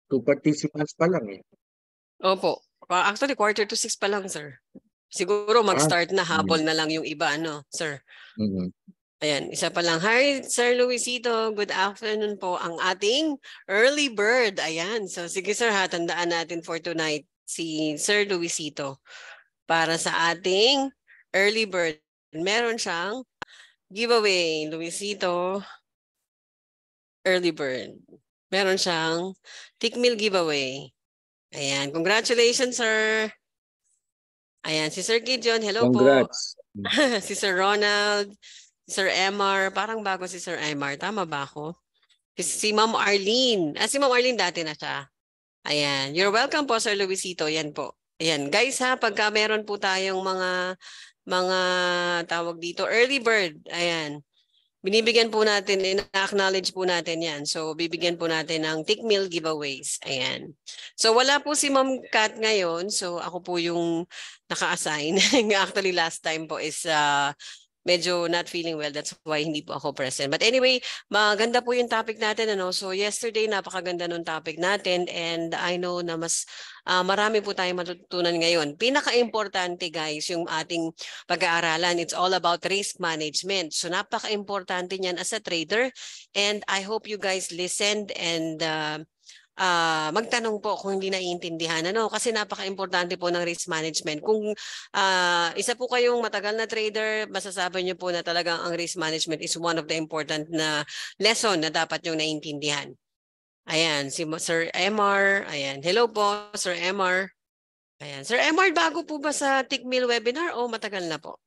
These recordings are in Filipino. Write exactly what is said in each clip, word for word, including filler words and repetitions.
Two participants pa lang eh. Opo. Ah, Actually, quarter to six pa lang, sir. Siguro Ah, mag-start na, habol mm, na lang yung iba, ano, sir. mm. Ayan, isa pa lang. Hi, Sir Luisito. Good afternoon po. Ang ating early bird. Ayan. So, sige sir ha, tandaan natin for tonight si Sir Luisito. Para sa ating early bird. Meron siyang giveaway. Luisito, early bird. Meron siyang tick meal giveaway. Ayan. Congratulations, sir. Ayan, si Sir Gideon. Hello po. Congrats. Si Sir Ronald. Si Sir Emar. Parang bago si Sir Emar. Tama ba ako? Si Ma'am Arlene. Ah, si Ma'am Arlene dati na siya. Ayan. You're welcome po, Sir Luisito. Yan po. Ayan. Guys ha, pagka meron po tayong mga mga tawag dito, early bird. Ayan. Binibigyan po natin, ina-acknowledge po natin yan. So, bibigyan po natin ng tick meal giveaways. Ayan. So, wala po si Ma'am Kat ngayon. So, ako po yung naka-assign. Actually, last time po is uh, medyo not feeling well. That's why hindi po ako present. But anyway, maganda po yung topic natin. Ano? So yesterday, napakaganda nung topic natin. And I know na mas uh, marami po tayong matutunan ngayon. Pinaka-importante guys, yung ating pag-aaralan, it's all about risk management. So napaka-importante niyan as a trader. And I hope you guys listened and uh, uh, magtanong po kung hindi naiintindihan. Ano? Kasi napaka-importante po ng risk management. Kung uh, isa po kayong matagal na trader, masasabi niyo po na talagang ang risk management is one of the important na lesson na dapat yung naiintindihan. Ayan, si Sir Emar. Ayan, hello po, Sir Emar. Ayan, Sir Emar, bago po ba sa Tick Meal webinar o matagal na po?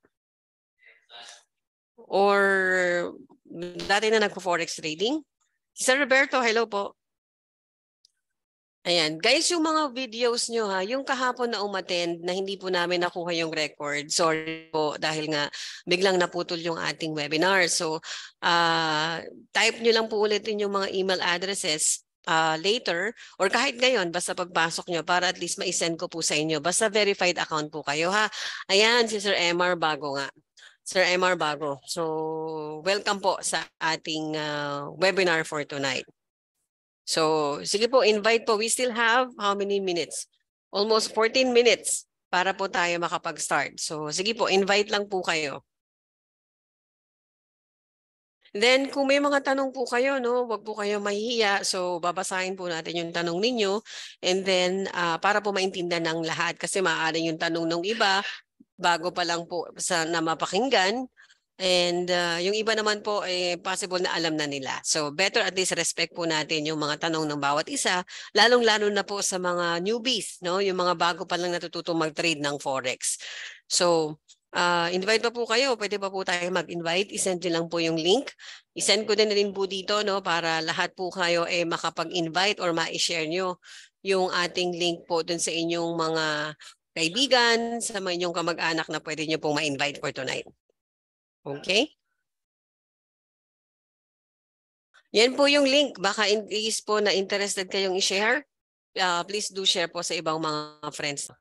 Or dati na nagpo-forex trading? Sir Roberto, hello po. Ayan. Guys, yung mga videos nyo ha, yung kahapon na umattend na hindi po namin nakuha yung record. Sorry po dahil nga biglang naputol yung ating webinar. So, uh, type nyo lang po ulitin yung mga email addresses uh, later or kahit ngayon basta pagpasok nyo para at least ma-send ko po sa inyo. Basta verified account po kayo ha. Ayan, si Sir Emar Bago nga. Sir Emar Bago. So, welcome po sa ating uh, webinar for tonight. So, sige po, invite po. We still have how many minutes? Almost fourteen minutes para po tayo makapag-start. So, sige po, invite lang po kayo. Then, kung may mga tanong po kayo, no, wag po kayo mahihiya. So, babasahin po natin yung tanong ninyo. And then, uh, para po maintindihan ng lahat. Kasi maaaring yung tanong ng iba, bago pa lang po sa na mapakinggan. And uh, yung iba naman po, eh, possible na alam na nila. So better at least respect po natin yung mga tanong ng bawat isa, lalong-lalo na po sa mga newbies, no? Yung mga bago pa lang natututong mag-trade ng Forex. So uh, invite pa po kayo, pwede pa po tayo mag-invite, isend nyo lang po yung link. Isend ko din rin po dito, no? Para lahat po kayo eh, makapag-invite or ma-share nyo yung ating link po dun sa inyong mga kaibigan, sa mga inyong kamag-anak na pwede nyo pong ma-invite for tonight. Okay? Yan po yung link. Baka in case po na interested kayong i-share, uh, please do share po sa ibang mga friends.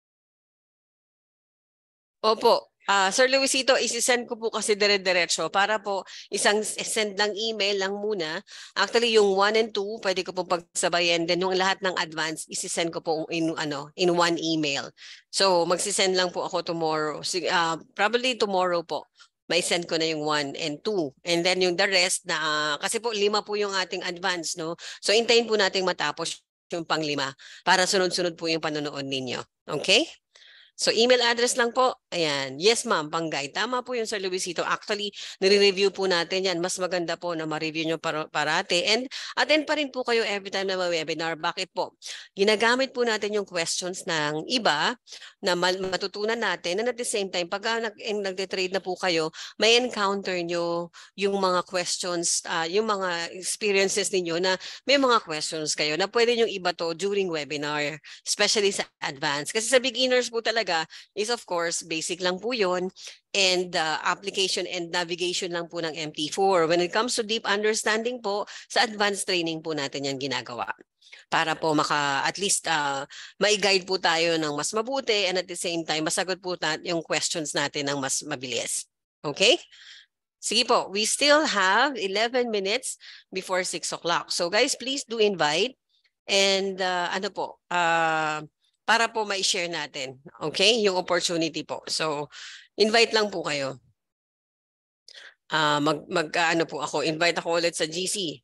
Opo. Uh, Sir Luisito, isi-send ko po kasi dire-diretso para po isang send lang email lang muna. Actually, yung one and two, pwede ko po pagsabayan. Then yung lahat ng advance, isi-send ko po in, ano, in one email. So, magsisend lang po ako tomorrow. Uh, probably tomorrow po. May send ko na yung one and two. And then yung the rest na, uh, kasi po lima po yung ating advance, no? So, intayin po natin matapos yung panglima para sunod-sunod po yung panonood ninyo. Okay? So, email address lang po. Ayan. Yes, ma'am. Panggay. Tama po yun, Sir Luisito. Actually, nire-review po natin yan. Mas maganda po na ma-review nyo par parate. And attend pa rin po kayo every time na webinar. Bakit po? Ginagamit po natin yung questions ng iba na matutunan natin. And at the same time, pag nag-trade na po kayo, may encounter nyo yung mga questions, uh, yung mga experiences ninyo na may mga questions kayo na pwede nyo iba to during webinar, especially sa advance. Kasi sa beginners po talaga, is of course, basic lang po yun. And uh, application and navigation lang po ng M T four. When it comes to deep understanding po, sa advanced training po natin yan ginagawa. Para po maka, at least, uh, mai-guide po tayo ng mas mabuti and at the same time, masagot po yung questions natin ng mas mabilis. Okay? Sige po, we still have eleven minutes before six o'clock. So guys, please do invite. and uh, ano po, uh, para po ma-share natin, okay, yung opportunity po. So, invite lang po kayo. Uh, mag, mag uh, ano po ako, invite ako ulit sa G C.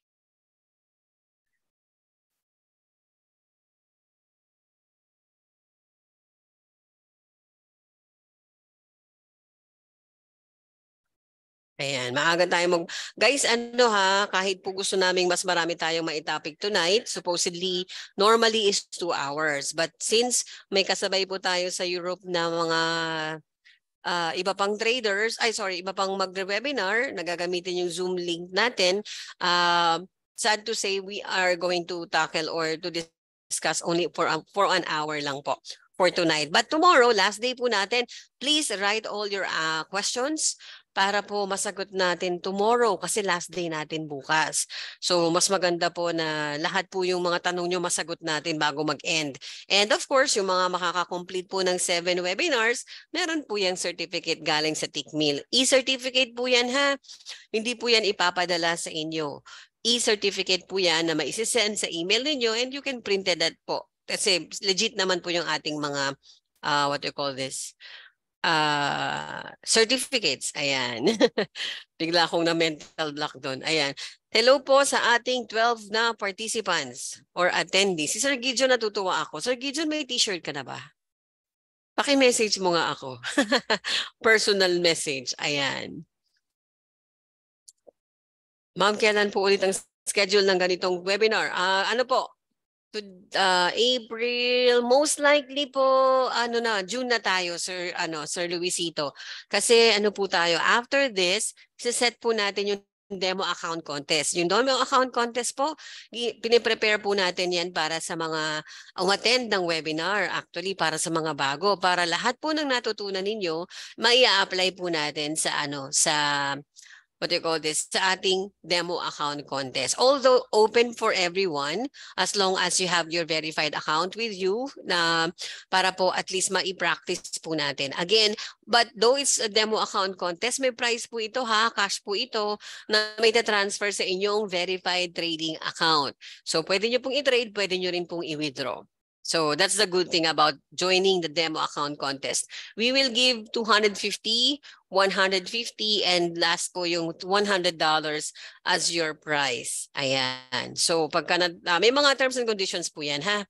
Ayan, maaga tayo mag... Guys, ano ha, kahit po gusto naming mas marami tayong maitopic tonight, supposedly, normally is two hours. But since may kasabay po tayo sa Europe na mga uh, iba pang traders, ay sorry, iba pang mag-webinar, nagagamitin yung Zoom link natin, uh, sad to say, we are going to tackle or to discuss only for, um, for an hour lang po for tonight. But tomorrow, last day po natin, please write all your uh, questions para po masagot natin tomorrow kasi last day natin bukas. So mas maganda po na lahat po yung mga tanong nyo masagot natin bago mag-end. And of course, yung mga makaka-complete po ng seven webinars, meron po yung certificate galing sa Tickmill. E-certificate po yan ha. Hindi po yan ipapadala sa inyo. E-certificate po yan na maisisend sa email ninyo and you can print that po. Kasi legit naman po yung ating mga, uh, what do you call this? Uh, certificates. Ayan. Bigla akong na mental block doon. Ayan. Hello po sa ating twelve na participants or attendees. Si Sir Gideon natutuwa ako. Sir Gideon, may t-shirt ka na ba? Paki-message mo nga ako. Personal message. Ayan. Ma'am, kailan po ulit ang schedule ng ganitong webinar? Uh, ano po? To, uh, April, most likely po, ano na, June na tayo, Sir, ano, Sir Luisito. Kasi ano po tayo, after this, set po natin yung demo account contest. Yung demo account contest po, piniprepare po natin yan para sa mga umattend ng webinar, actually para sa mga bago, para lahat po ng natutunan ninyo, mai-apply po natin sa ano, sa what do you call this, sa ating demo account contest. Although open for everyone, as long as you have your verified account with you, na para po at least ma-practice po natin. Again, but though it's a demo account contest, may prize po ito ha, cash po ito, na may transfer sa inyong verified trading account. So pwede nyo pong i-trade, pwede nyo rin pong i-withdraw. So that's the good thing about joining the demo account contest. We will give two hundred fifty, one hundred fifty, and last po yung one hundred dollars as your prize. Ayan. So pagka na, uh, may mga terms and conditions po yan ha.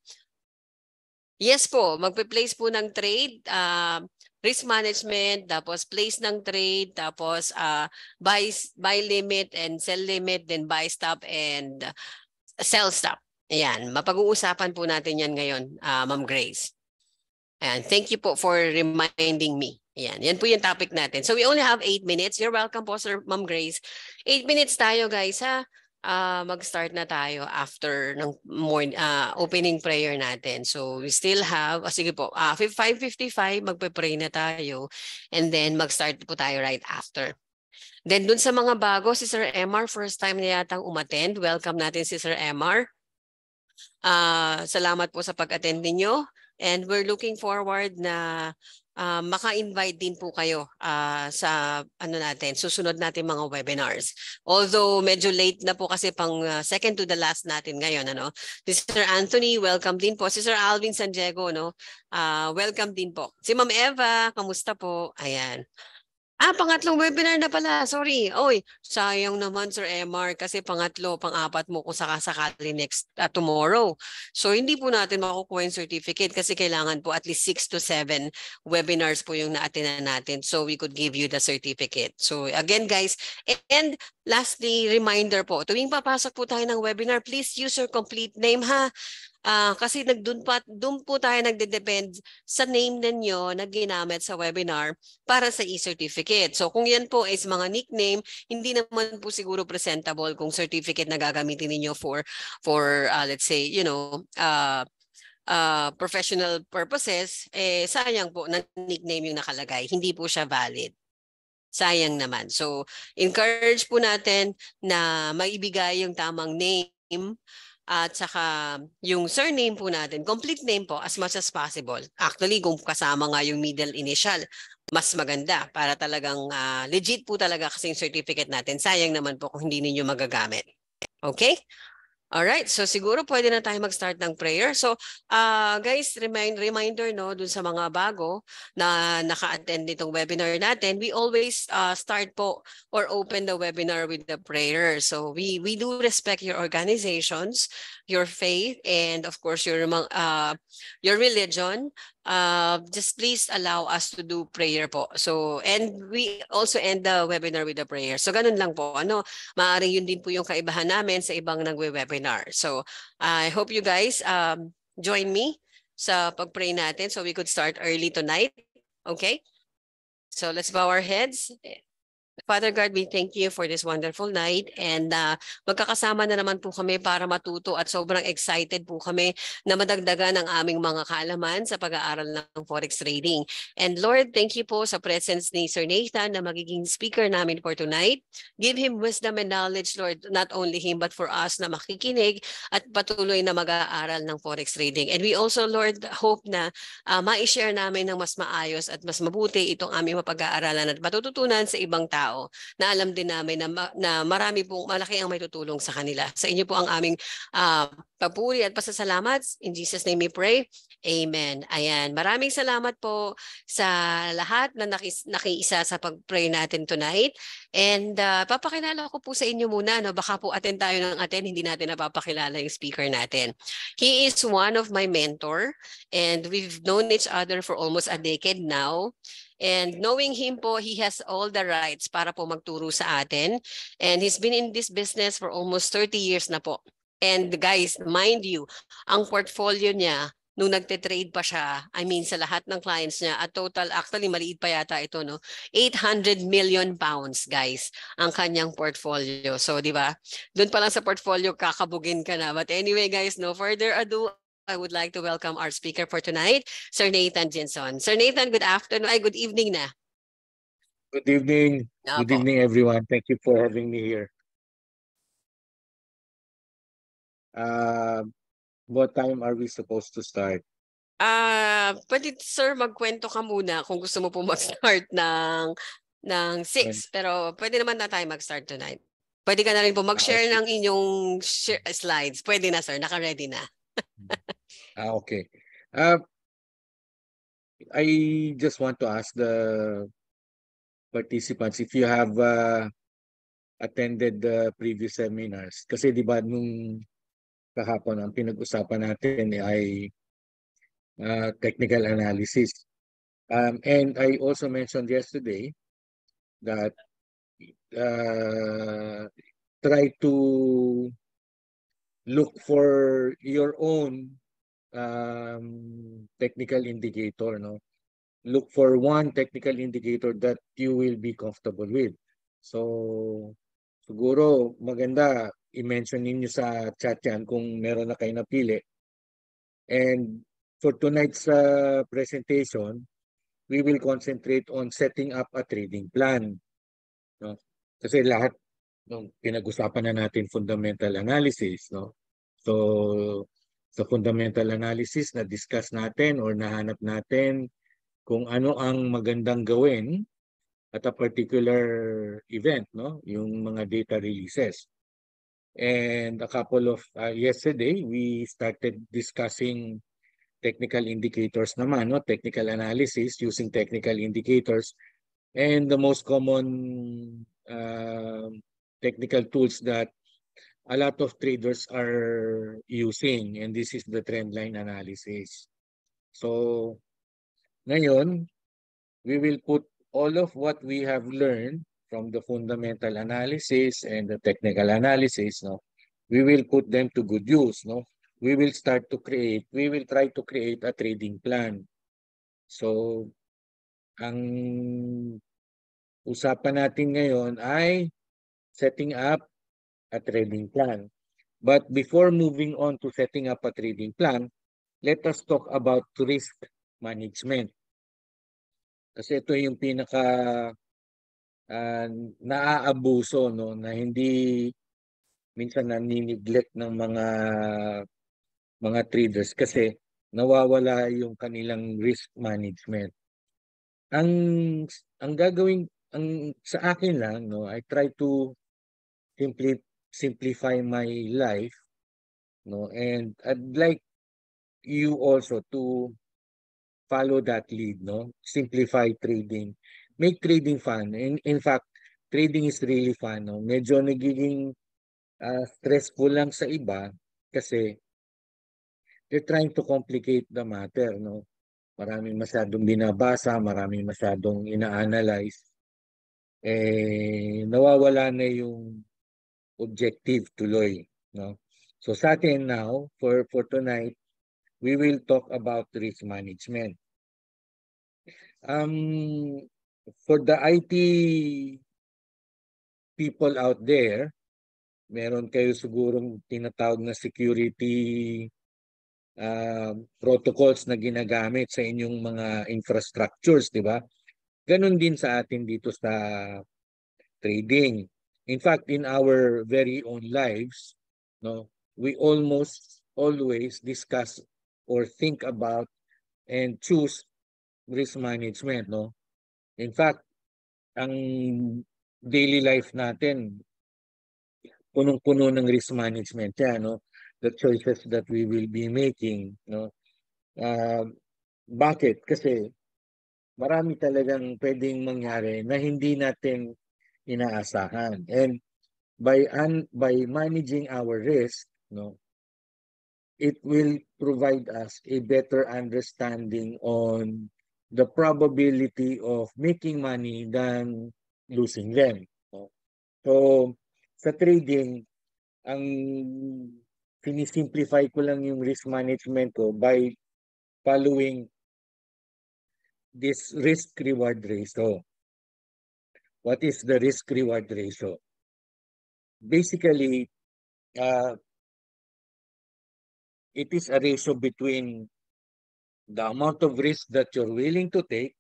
Yes po, magpe-place po ng trade, uh, risk management, tapos place ng trade, tapos uh, buy, buy limit and sell limit, then buy stop and sell stop. Ayan, mapag-uusapan po natin yan ngayon, uh, Ma'am Grace. Ayan, thank you po for reminding me. Ayan, yan po yung topic natin. So we only have eight minutes. You're welcome po, Sir Ma'am Grace. Eight minutes tayo, guys, ha? Uh, mag-start na tayo after ng morning, uh, opening prayer natin. So we still have, oh, sige po, uh, five fifty-five, magpe-pray na tayo. And then mag-start po tayo right after. Then dun sa mga bago, si Sir M R, first time na yatang umattend. Welcome natin si Sir M R. Uh, salamat po sa pag-attend ninyo and we're looking forward na uh, maka-invite din po kayo uh, sa ano natin, susunod natin mga webinars. Although medyo late na po kasi pang uh, second to the last natin ngayon, ano. Si Sir Anthony, welcome din po. Si Sir Alvin San Diego, no. Uh, welcome din po. Si Ma'am Eva, kamusta po? Ayan. Ah, pangatlong webinar na pala. Sorry. Oy, sayang naman, Sir M R, kasi pangatlo, pang-apat mo kung sakasakali next uh, tomorrow. So, hindi po natin makukuha yung certificate kasi kailangan po at least six to seven webinars po yung na-attendan natin. So, we could give you the certificate. So, again, guys, and lastly, reminder po, tuwing papasok po tayo ng webinar, please use your complete name, ha? Uh, kasi nagdun pa, dun po tayo nagde-depend sa name ninyo na ginamit sa webinar para sa e-certificate. So kung yan po is mga nickname, hindi naman po siguro presentable kung certificate na gagamitin ninyo for, for uh, let's say, you know, uh, uh, professional purposes, eh sayang po na nickname yung nakalagay. Hindi po siya valid. Sayang naman. So encourage po natin na maibigay yung tamang name at saka yung surname po natin, complete name po as much as possible. Actually, kung kasama nga yung middle initial, mas maganda para talagang uh, legit po talaga kasi yung certificate natin. Sayang naman po kung hindi ninyo magagamit. Okay? Alright, so siguro pwede na tayo mag-start ng prayer. So, uh, guys, remind, reminder no, dun sa mga bago na naka-attend nitong webinar natin, we always uh, start po or open the webinar with the prayer. So, we, we do respect your organizations, your faith, and of course, your, uh, your religion. Uh, just please allow us to do prayer po. So, and we also end the webinar with the prayer. So, ganun lang po. Ano, maaaring yun din po yung kaibahan namin sa ibang nagwe-webinar. So I hope you guys um, join me sa pag-pray natin so we could start early tonight. Okay? So let's bow our heads. Father God, we thank you for this wonderful night and uh, magkakasama na naman po kami para matuto at sobrang excited po kami na madagdagan ang aming mga kaalaman sa pag-aaral ng Forex Trading. And Lord, thank you po sa presence ni Sir Nathan na magiging speaker namin for tonight. Give him wisdom and knowledge, Lord, not only him but for us na makikinig at patuloy na mag-aaral ng Forex Trading. And we also, Lord, hope na uh, ma-share namin ng mas maayos at mas mabuti itong aming mapag-aaralan at matututunan sa ibang tao na alam din namin na, na marami pong malaki ang may tutulong sa kanila. Sa inyo po ang aming uh, papuri at pasasalamat. In Jesus' name we pray. Amen. Ayan. Maraming salamat po sa lahat na nakis, nakiisa sa pag-pray natin tonight. And uh, papakilala ko po sa inyo muna. No? Baka po attend tayo ng attend, hindi natin napapakilala yung speaker natin. He is one of my mentor and we've known each other for almost a decade now. And knowing him po, he has all the rights para po magturo sa atin. And he's been in this business for almost thirty years na po. And guys, mind you, ang portfolio niya, nung nagte-trade pa siya, I mean sa lahat ng clients niya, at total, actually maliit pa yata ito, no? eight hundred million pounds, guys, ang kanyang portfolio. So, di ba? Doon pa lang sa portfolio, kakabugin ka na. But anyway, guys, no further ado, I would like to welcome our speaker for tonight, Sir Nathan Jinson. Sir Nathan, good afternoon. Ay, good evening na. Good evening. Good Apo. evening, everyone. Thank you for having me here. Uh, what time are we supposed to start? Ah, uh, pwede sir magkwento ka muna kung gusto mo po mag-start ng ng six, pero pwede naman na tayo mag-start tonight. Pwede ka na rin po mag-share ah, okay. ng inyong share, slides. Pwede na sir, naka-ready na. ah, okay. Uh, I just want to ask the participants if you have uh, attended the previous seminars. Kasi di ba nung kahapon ang pinag-usapan natin ay uh, technical analysis. Um, and I also mentioned yesterday that uh, try to look for your own um, technical indicator, no? Look for one technical indicator that you will be comfortable with. So, siguro maganda i-mention ninyo sa chat yan kung meron na kayo napili. And for tonight's uh, presentation, we will concentrate on setting up a trading plan. No? Kasi lahat no, pinag-usapan na natin fundamental analysis. No? So, sa fundamental analysis, na-discuss natin or nahanap natin kung ano ang magandang gawin at a particular event, no? Yung mga data releases. And a couple of, uh, yesterday, we started discussing technical indicators naman, no? Technical analysis using technical indicators. And the most common uh, technical tools that a lot of traders are using, and this is the trend line analysis. So, ngayon, we will put all of what we have learned from the fundamental analysis and the technical analysis, no? We will put them to good use, no? We will start to create, we will try to create a trading plan. So, ang usapan natin ngayon ay setting up a trading plan. But before moving on to setting up a trading plan, let us talk about risk management. Kasi ito yung pinaka uh, naaabuso, no, na hindi minsan nani-neglect ng mga mga traders kasi nawawala yung kanilang risk management. Ang ang gagawin ang sa akin lang, no, I try to simply simplify my life no? And I'd like you also to follow that lead, no? Simplify trading. Make trading fun. In, in fact, trading is really fun, no? Medyo nagiging uh, stressful lang sa iba kasi they're trying to complicate the matter, no? Maraming masyadong binabasa, maraming masyadong ina-analyze. Eh, nawawala na yung objective tuloy, no? So sa atin now, for, for tonight, we will talk about risk management. Um, for the I T people out there, meron kayo sigurong tinatawag na security uh, protocols na ginagamit sa inyong mga infrastructures, di ba? Ganon din sa atin dito sa trading. In fact, in our very own lives, no, we almost always discuss or think about and choose risk management, no? In fact, ang daily life natin punong-puno ng risk management yan, no? The choices that we will be making, no? Uh, bakit? Kasi marami talagang pwedeng mangyari na hindi natin inaasahan. And by un, by managing our risk, no, it will provide us a better understanding on the probability of making money than losing them. No? So sa trading, ang sinisimplify ko lang yung risk management ko by following this risk-reward ratio. What is the risk-reward ratio? Basically, uh, it is a ratio between the amount of risk that you're willing to take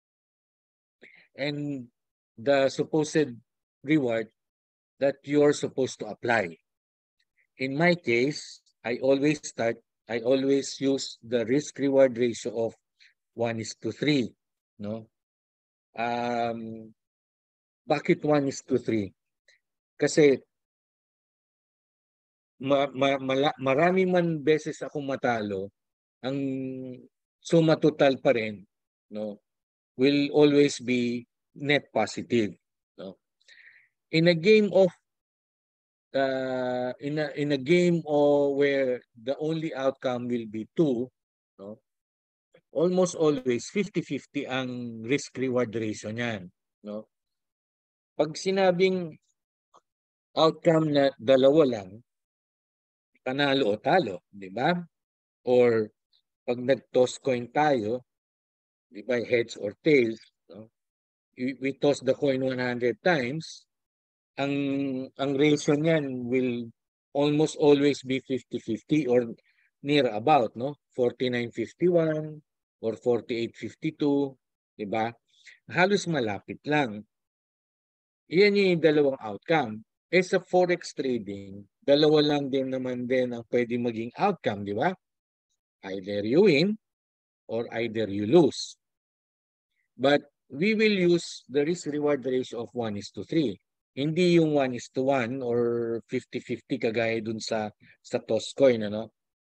and the supposed reward that you're supposed to apply. In my case, I always start, I always use the risk-reward ratio of one is to three. No? Um, bakit one is to three? Kasi ma, ma, mala, marami man beses akong matalo, ang suma total pa rin, no, will always be net positive. No? In a game of uh, in a in a game or where the only outcome will be two, no, almost always fifty fifty ang risk-reward ratio niyan. No? Pag sinabing outcome na dalawa lang, panalo o talo, di ba? Or pag nag-toss coin tayo, di ba, heads or tails, no? we, we toss the coin one hundred times, ang ang ratio niyan will almost always be fifty fifty or near about, no? forty-nine fifty-one or forty-eight fifty-two, di ba? Halos malapit lang. Iyan yung dalawang outcome. Eh sa forex trading, dalawa lang din naman din ang pwede maging outcome, di ba? Either you win or either you lose. But we will use the risk-reward ratio of one is to three. Hindi yung one is to one or fifty fifty kagaya dun sa, sa toss coin. Ano?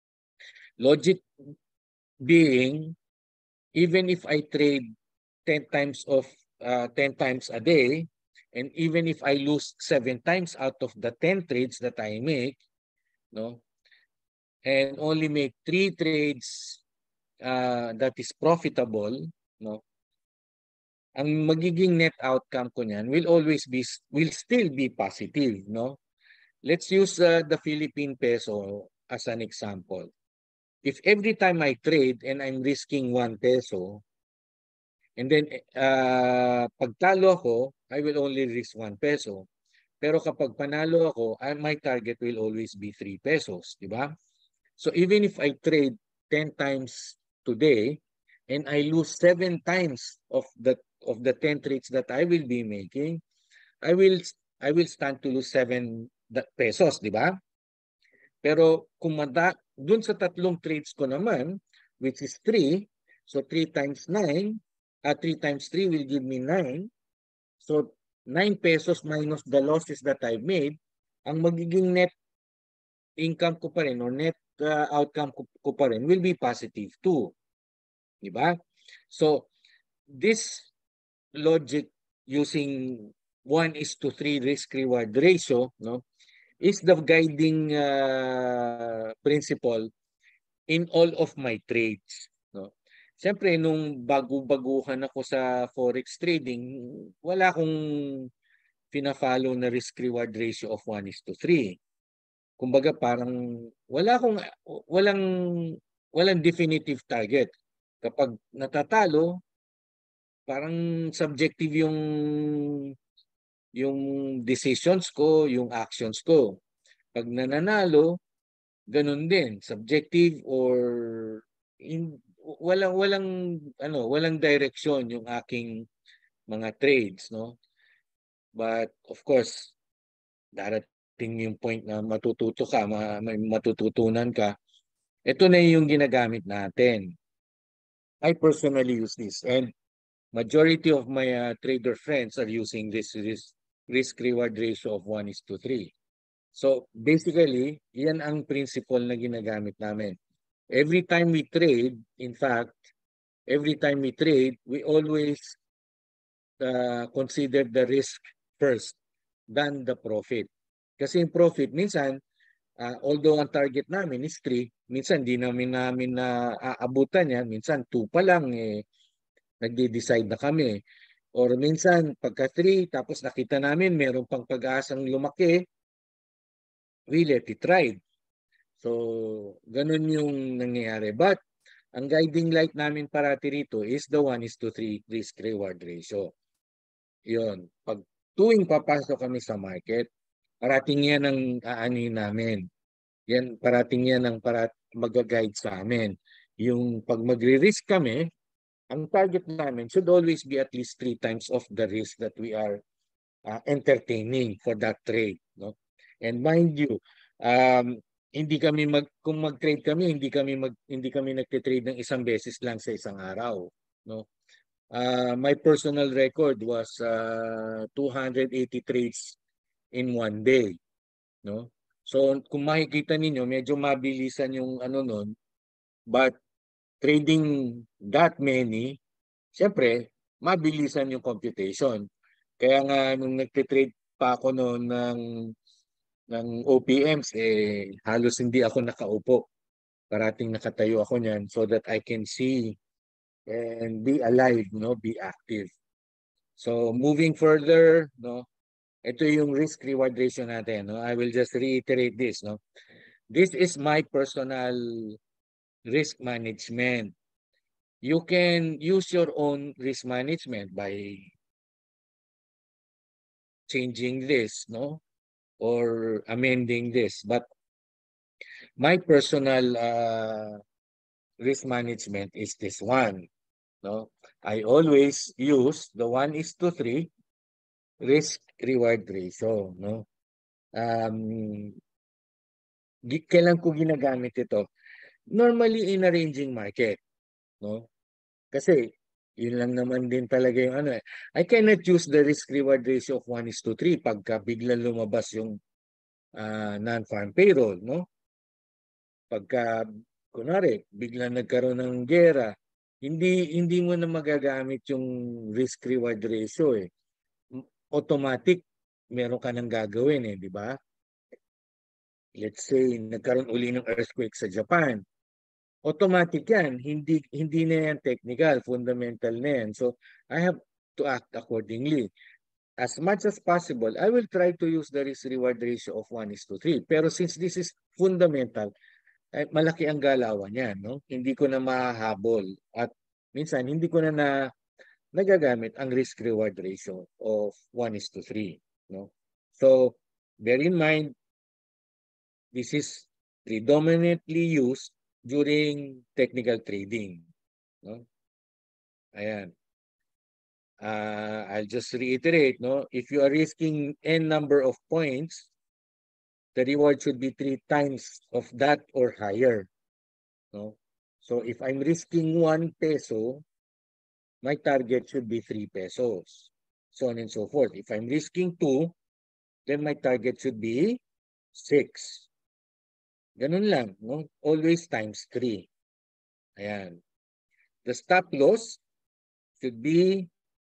Logic being, even if I trade ten times of uh, ten times a day, and even if I lose seven times out of the ten trades that I make, no, and only make three trades uh, that is profitable, no, ang magiging net outcome ko niyan will always be, will still be positive, no? Let's use uh, the Philippine peso as an example. If every time I trade and I'm risking one peso, and then uh, pagtalo ako, I will only risk one peso. Pero kapag panalo ako, uh, my target will always be three pesos, di ba? So even if I trade ten times today and I lose seven times of the of the ten trades that I will be making, I will I will stand to lose seven pesos, di ba? Pero kung mada, dun sa tatlong trades ko naman, which is three, so three times nine, uh, three times three will give me nine. So nine pesos minus the losses that I made, ang magiging net income ko pa rin or net uh, outcome ko, ko pa rin will be positive too. Di ba? So, this logic using one is to three risk-reward ratio, no, is the guiding uh, principle in all of my trades. No? Siyempre, nung bago-baguhan ako sa forex trading, wala akong pina-follow na risk-reward ratio of one is to three. Kumbaga parang wala akong walang walang definitive target. Kapag natatalo, parang subjective yung yung decisions ko, yung actions ko. Pag nananalo, ganun din, subjective or in, walang walang ano, walang direction yung aking mga trades, no? But of course, darating yung point na matututo ka, may matututunan ka. Ito na yung ginagamit natin. I personally use this, and majority of my uh, trader friends are using this risk risk reward ratio of one is to three. So basically, yan ang principle na ginagamit namin. Every time we trade, in fact, every time we trade, we always uh, consider the risk first than the profit. Kasi yung profit, minsan, uh, although ang target namin is three, minsan di namin namin na aabutan yan, minsan two pa lang, eh, nagde-decide na kami. Or minsan, pagka three, tapos nakita namin meron pang pag-aasang lumaki, we let it ride. So, ganun yung nangyayari. But, ang guiding light namin parati rito is the one is to three risk-reward ratio. Yun. Pag tuwing papasok kami sa market, parating yan ang aanin namin. Yan, parating yan ang parat mag-guide sa amin. Yung pag magre-risk kami, ang target namin should always be at least three times of the risk that we are uh, entertaining for that trade. No? And mind you, um, hindi kami mag kung mag-trade kami, hindi kami mag hindi kami nagte-trade ng isang beses lang sa isang araw, no? Uh, my personal record was uh, two hundred eighty trades in one day, no? So kung makikita ninyo, medyo mabilisan yung ano nun, but trading that many, syempre, mabilisan yung computation. Kaya nga nung nagte-trade pa ako noon ng ng O P Ms, eh halos hindi ako nakaupo. Parating nakatayo ako niyan so that I can see and be alive, no, be active. So moving further, no, ito yung risk reward ratio natin, no. I will just reiterate this, no. This is my personal risk management. You can use your own risk management by changing this, no, or amending this. But my personal uh, risk management is this one. No, I always use the one is to three risk reward ratio. No, um, kailan ko ginagamit ito? Normally in a ranging market. No, kasi yun lang naman din talaga yung ano eh. I cannot use the risk reward ratio of one is to three pagka biglang lumabas yung uh, non-farm payroll. No, pagka kunwari biglang nagkaroon ng gera, hindi hindi mo na magagamit yung risk reward ratio eh. Automatic meron ka nang gagawin eh, di ba? Let's say nagkaroon uli ng earthquake sa Japan. Automatic yan, hindi hindi na yan technical, fundamental na yan. So I have to act accordingly. As much as possible, I will try to use the risk reward ratio of one is to three. Pero since this is fundamental, eh, malaki ang galawan yan, no? Hindi ko na mahahabol at minsan hindi ko na, na nagagamit ang risk reward ratio of one is to three, no? So bear in mind, this is predominantly used during technical trading, no? Ayan. Uh, I'll just reiterate, no? If you are risking n number of points, the reward should be three times of that or higher. No? So if I'm risking one peso, my target should be three pesos. So on and so forth. If I'm risking two, then my target should be six. Ganun lang, no? Always times three. Ayan. The stop loss should be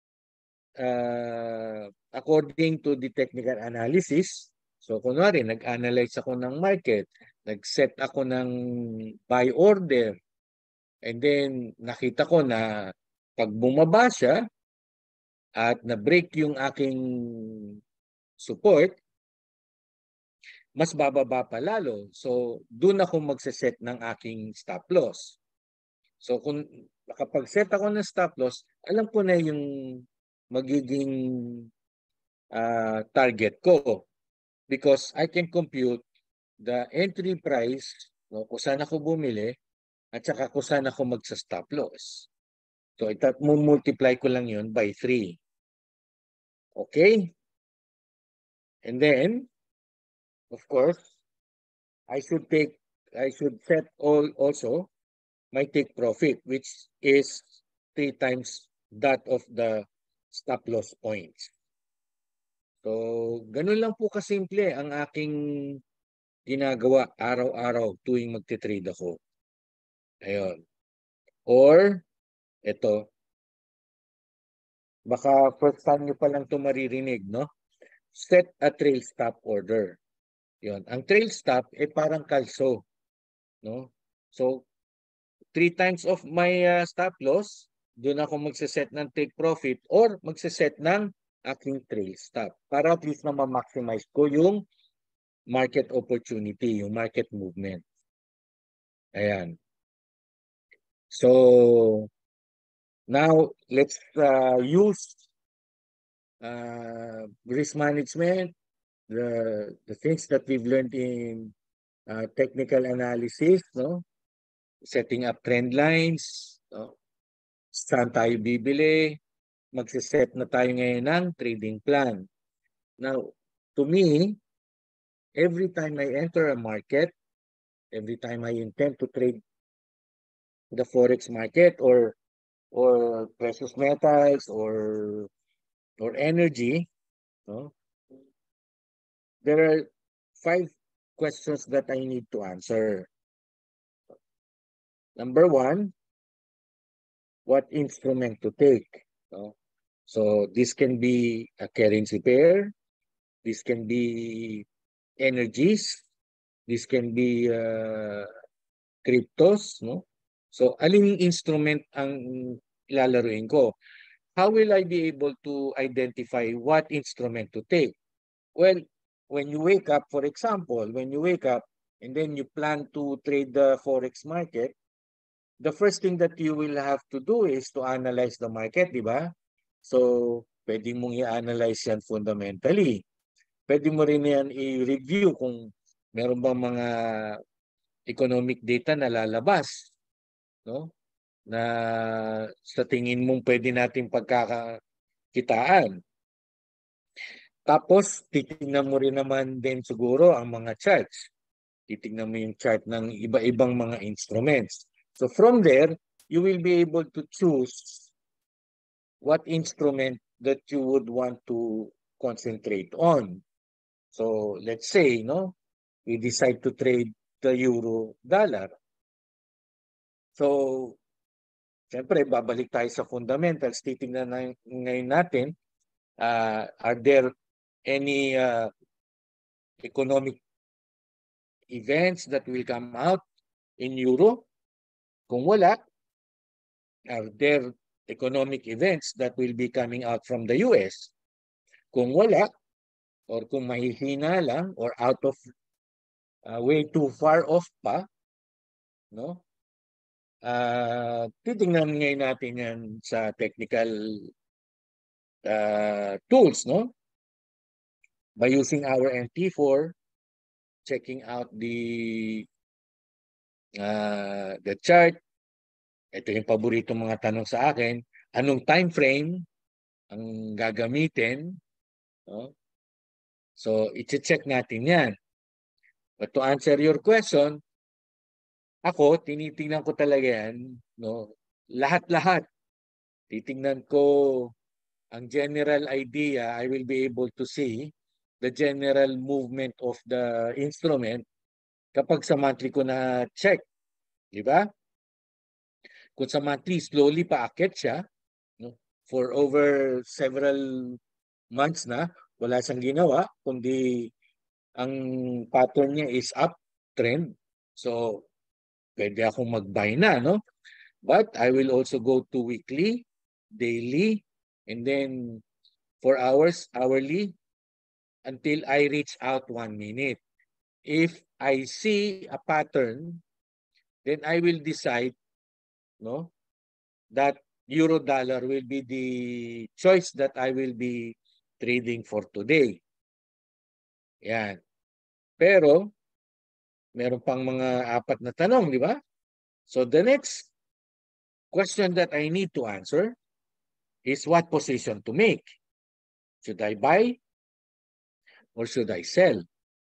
uh, according to the technical analysis. So kunwari, nag-analyze ako ng market, nag-set ako ng buy order, and then nakita ko na pag bumaba siya at na-break yung aking support, mas bababa pa lalo. So doon ako magse-set ng aking stop loss. So kung nakapag-set ako ng stop loss, alam ko na yung magiging uh, target ko because I can compute the entry price, no, kung saan ako bumili at saka kung saan ako magsa-stop loss. So itat mo multiply ko lang yun by three. Okay? And then, of course, I should take, I should set all also my take profit, which is three times that of the stop loss points. So, ganun lang po kasimple ang aking ginagawa araw-araw tuwing magte-trade ako. Ayun. Or, ito, baka first time nyo pa lang ito maririnig, no? Set a trail stop order. Yun. Ang trail stop, eh parang kalso. No? So, three times of my uh, stop loss, doon ako magsiset ng take profit or magsiset ng aking trail stop para at least na ma-maximize ko yung market opportunity, yung market movement. Ayan. So, now let's uh, use uh, risk management, the, the things that we've learned in uh, technical analysis, no? Setting up trend lines, no? Saan tayo bibili, magsiset na tayo ngayon ng trading plan. Now, to me, every time I enter a market, every time I intend to trade the forex market or or precious metals or or energy, no? There are five questions that I need to answer. Number one, what instrument to take? No? So this can be a currency pair, this can be energies, this can be uh, cryptos, no? So aling instrument ang ilalaruin ko? How will I be able to identify what instrument to take? Well, when you wake up, for example, when you wake up and then you plan to trade the forex market, the first thing that you will have to do is to analyze the market, di ba? So, pwede mong i-analyze yan fundamentally. Pwede mo rin yan i-review kung meron bang mga economic data na lalabas, no? Na sa tingin mong pwede natin pagkakakitaan. Tapos, titingnan mo rin naman din siguro ang mga charts. Titingnan mo yung chart ng iba-ibang mga instruments. So from there, you will be able to choose what instrument that you would want to concentrate on. So let's say, no, we decide to trade the euro dollar. So, siyempre, babalik tayo sa fundamentals. Titingnan na ngayon natin, uh, are there any uh, economic events that will come out in euro? Kung wala, are there economic events that will be coming out from the U S? Kung wala, or kung mahihina lang, or out of uh, way too far off pa, no? Uh, titingnan ngayon natin yan sa technical uh, tools, no? By using our M T four, checking out the uh, the chart. Ito yung paborito mga tanong sa akin. Anong time frame ang gagamitin? No? So, i-check natin yan. But to answer your question, ako, tinitingnan ko talaga yan. No? Lahat-lahat. Titingnan ko ang general idea. I will be able to see the general movement of the instrument. kapag sa monthly ko na check, di ba? Kung sa monthly, slowly paakyat siya, no? For over several months na, wala siyang ginawa, kundi ang pattern niya is uptrend. So, pwede akong mag-buy na, no? But I will also go to weekly, daily, and then four hours, hourly, until I reach out one minute. If I see a pattern, then I will decide, no, that euro dollar will be the choice that I will be trading for today. Yan. Pero, meron pang mga apat na tanong, di ba? So the next question that I need to answer is what position to make. Should I buy or should I sell?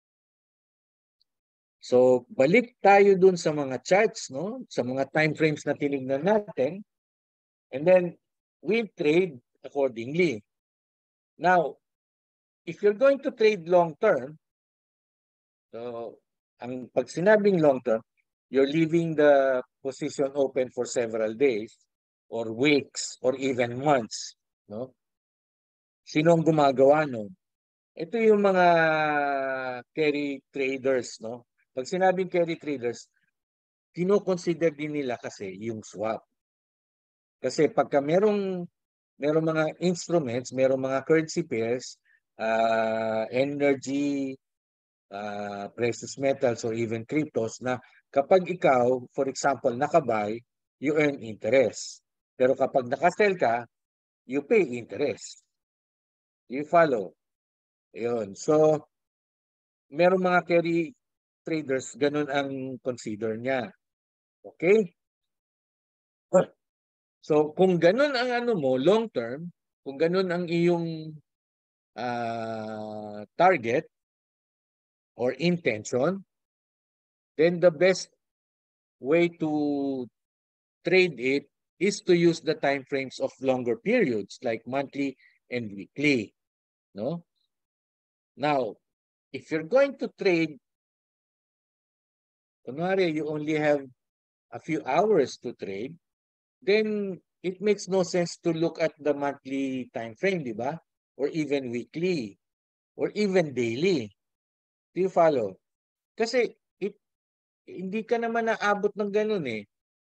So, balik tayo dun sa mga charts, no? Sa mga time frames na tinignan natin. And then, we trade accordingly. Now, if you're going to trade long-term, so, ang pag sinabing long-term, you're leaving the position open for several days or weeks or even months, no? Sino ang gumagawa nun? Ito yung mga carry traders, no? Pag sinabing carry traders, kino-consider din nila kasi yung swap. Kasi pagka merong merong mga instruments, merong mga currency pairs, uh, energy, uh, precious metals, or even cryptos na kapag ikaw, for example, nakabuy, you earn interest. Pero kapag nakasell ka, you pay interest. You follow? Ayun. So, merong mga carry traders, ganun ang consider niya. Okay? So, kung ganun ang ano mo, long term, kung ganun ang iyong uh, target or intention, then the best way to trade it is to use the time frames of longer periods like monthly and weekly. No? Now, if you're going to trade, kunwari, you only have a few hours to trade, then it makes no sense to look at the monthly time frame, di ba? Or even weekly, or even daily. Do you follow? Kasi it, hindi ka naman naabot ng ganun eh.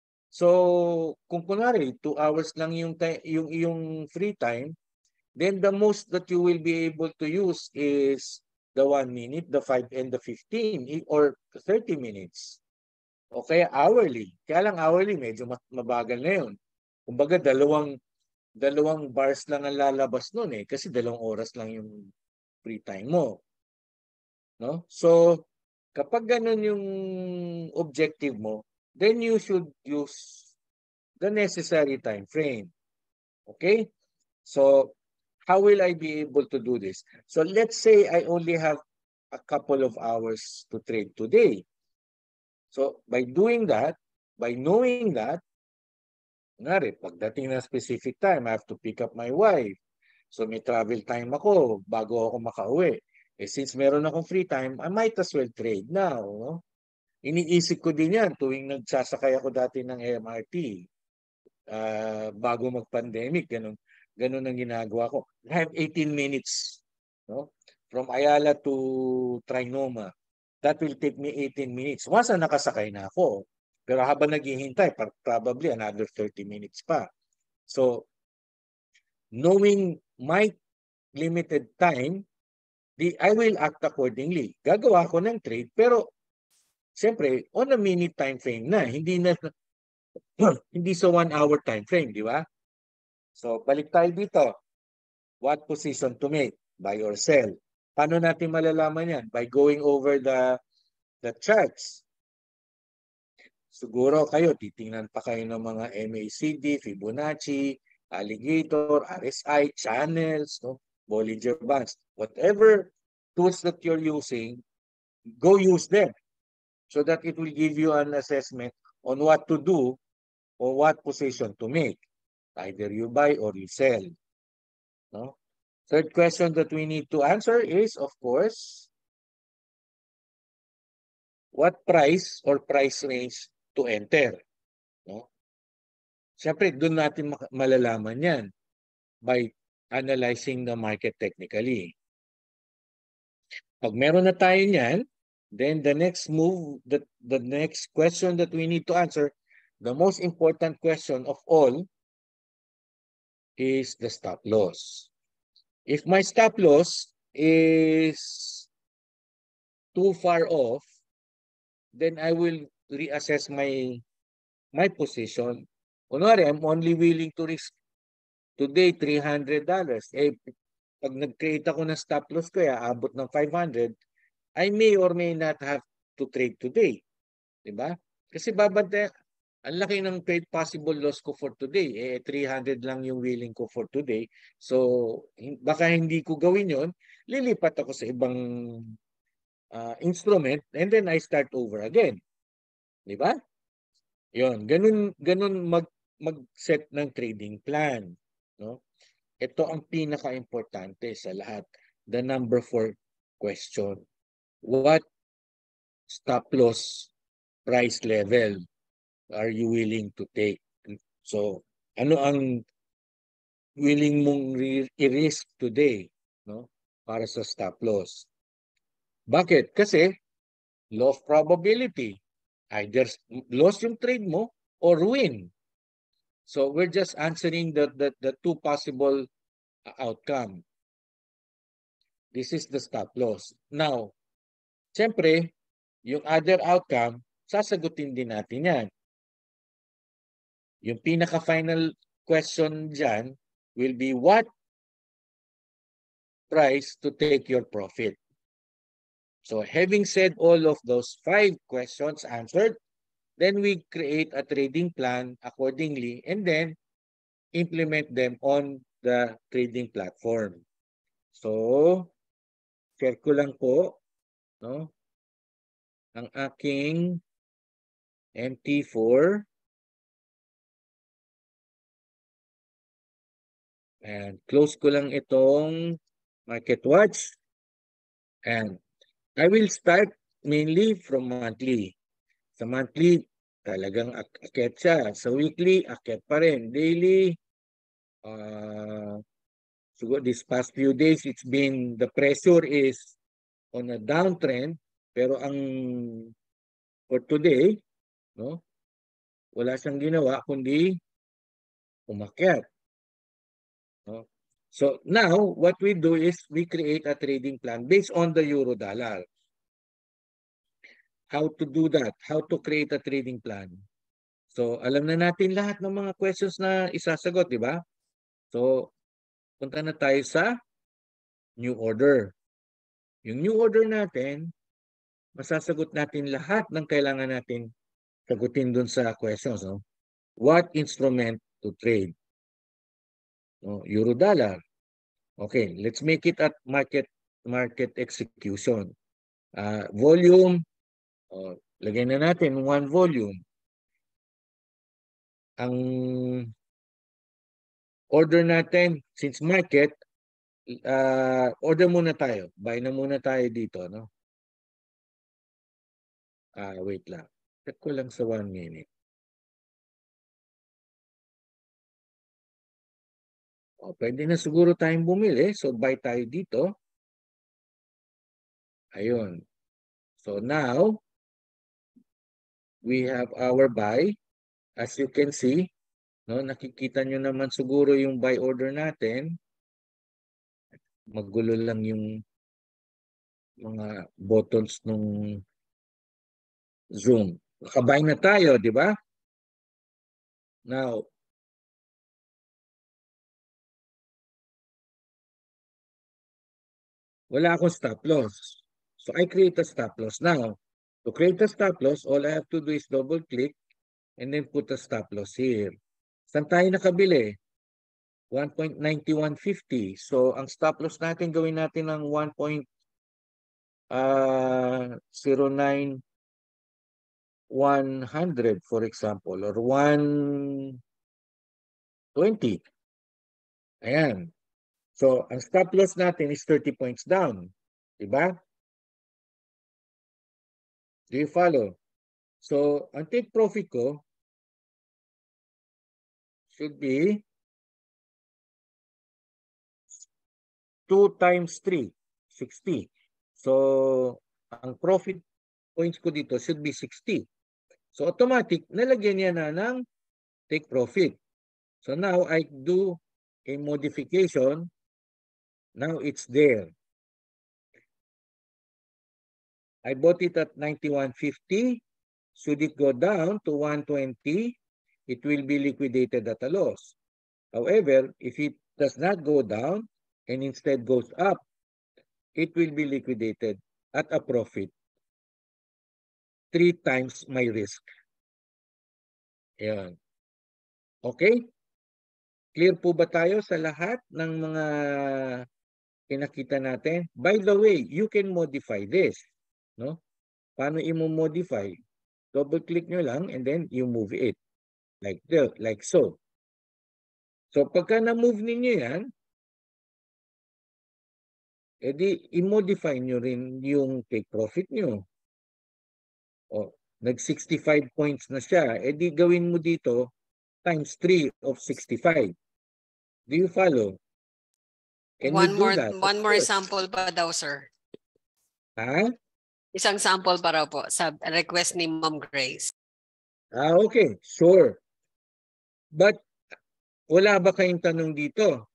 So, kung kunwari, two hours lang yung, yung, yung free time, then the most that you will be able to use is the one minute, the five, and the fifteen, or thirty minutes. O kaya hourly. Kaya lang hourly, medyo mabagal na yun. Kumbaga, dalawang, dalawang bars lang ang lalabas nun eh, kasi dalawang oras lang yung free time mo. No? So, kapag ganun yung objective mo, then you should use the necessary time frame. Okay? So, how will I be able to do this? So, let's say I only have a couple of hours to trade today. So, by doing that, by knowing that, ngari, pagdating na specific time, I have to pick up my wife. So, may travel time ako bago ako makauwi. Eh, since meron akong free time, I might as well trade now. No? Iniisip ko din yan tuwing nagsasakay ako dati ng M R T. Uh, bago mag-pandemic, ganun, ganun ang ginagawa ko. I have eighteen minutes, no? From Ayala to Trinoma. That will take me eighteen minutes. Once na nakasakay na ako. Pero habang naghihintay, probably another thirty minutes pa. So, knowing my limited time, the, I will act accordingly. Gagawa ko ng trade, pero siyempre, on a minute time frame na. Hindi na hindi sa one hour time frame, di ba? So, balik tayo dito. What position to make? Buy or sell? Paano natin malalaman yan? By going over the the charts. Siguro kayo, titingnan pa kayo ng mga M A C D, Fibonacci, Alligator, R S I, channels, no? Bollinger Bands. Whatever tools that you're using, go use them so that it will give you an assessment on what to do or what position to make. Either you buy or you sell. No? Third question that we need to answer is, of course, what price or price range to enter. No? Siyempre, doon natin malalaman yan by analyzing the market technically. Pag meron na tayo niyan, then the next move, the, the next question that we need to answer, the most important question of all is the stop loss. If my stop loss is too far off, then I will reassess my my position. Kunwari, I'm only willing to risk today three hundred dollars. Eh, pag nag-create ako ng stop loss ko, ya, abot ng five hundred, I may or may not have to trade today. Diba? Kasi babante, ang laki ng trade possible loss ko for today. Eh, three hundred lang yung willing ko for today. So, baka hindi ko gawin yon, lilipat ako sa ibang uh, instrument and then I start over again. Diba? Yon, ganun ganun mag mag-set ng trading plan, no? Ito ang pinaka-importante sa lahat, the number four question. What stop loss price level are you willing to take? So, ano ang willing mong i-risk today, no? Para sa stop loss. Bakit? Kasi law of probability. Either loss yung trade mo or win. So we're just answering the, the, the two possible outcome. This is the stop loss. Now, siyempre, yung other outcome, sasagutin din natin yan. Yung pinaka-final question dyan will be what price to take your profit. So having said all of those five questions answered, then we create a trading plan accordingly and then implement them on the trading platform. So, share ko lang po, no, ang aking M T four. And close ko lang itong MarketWatch. And I will start mainly from monthly. Sa monthly, talagang ak akit siya. Sa weekly, akit pa rin. Daily, uh, so this past few days, it's been, the pressure is on a downtrend. Pero ang, for today, no, wala siyang ginawa, kundi umakyat. No? So now, what we do is we create a trading plan based on the euro dollar. How to do that? How to create a trading plan? So, alam na natin lahat ng mga questions na isasagot, di ba? So, punta na tayo sa new order. Yung new order natin, masasagot natin lahat ng kailangan natin sagutin dun sa questions. No? What instrument to trade? No? Euro dollar. Okay, let's make it at market market execution. Uh, volume, oh, lagay na natin one volume. Ang order natin, since market, uh, order muna tayo. Buy na muna tayo dito, no? Ah, wait lang. Check ko lang sa one minute. Oh, pwede na siguro tayong bumili. So, buy tayo dito. Ayun. So, now, we have our buy. As you can see, no, nakikita nyo naman siguro yung buy order natin. Magulo lang yung mga buttons nung Zoom. Nakabay na tayo, di ba? Now, wala akong stop loss. So, I create a stop loss. Now, to create a stop loss, all I have to do is double click and then put a stop loss here. Saan tayo nakabili? one point nine one five zero. So, ang stop loss natin, gawin natin ng one point zero nine one hundred, for example, or one twenty. Ayan. So, ang stop loss natin is thirty points down. Diba? Do you follow? So, ang take profit ko should be two times three, sixty. So, ang profit points ko dito should be sixty. So, automatic, nalagyan niya na ng take profit. So, now I do a modification. Now, it's there. I bought it at ninety-one fifty. Should it go down to one twenty, it will be liquidated at a loss. However, if it does not go down and instead goes up, it will be liquidated at a profit. Three times my risk. Ayan. Okay? Clear po ba tayo sa lahat ng mga pinakita natin? By the way, you can modify this. No? Paano i-modify? Double click nyo lang and then you move it. Like, the, like so. So pagka na-move ninyo yan, edi i-modify nyo rin yung take profit nyo. O, nag sixty-five points na siya. Edi gawin mo dito times three of sixty-five. Do you follow? Can one you do more that? one more sample pa daw, sir. Ha? Isang sample para po sa request ni Ma'am Grace. Ah, okay. Sure. But wala ba kayong tanong dito?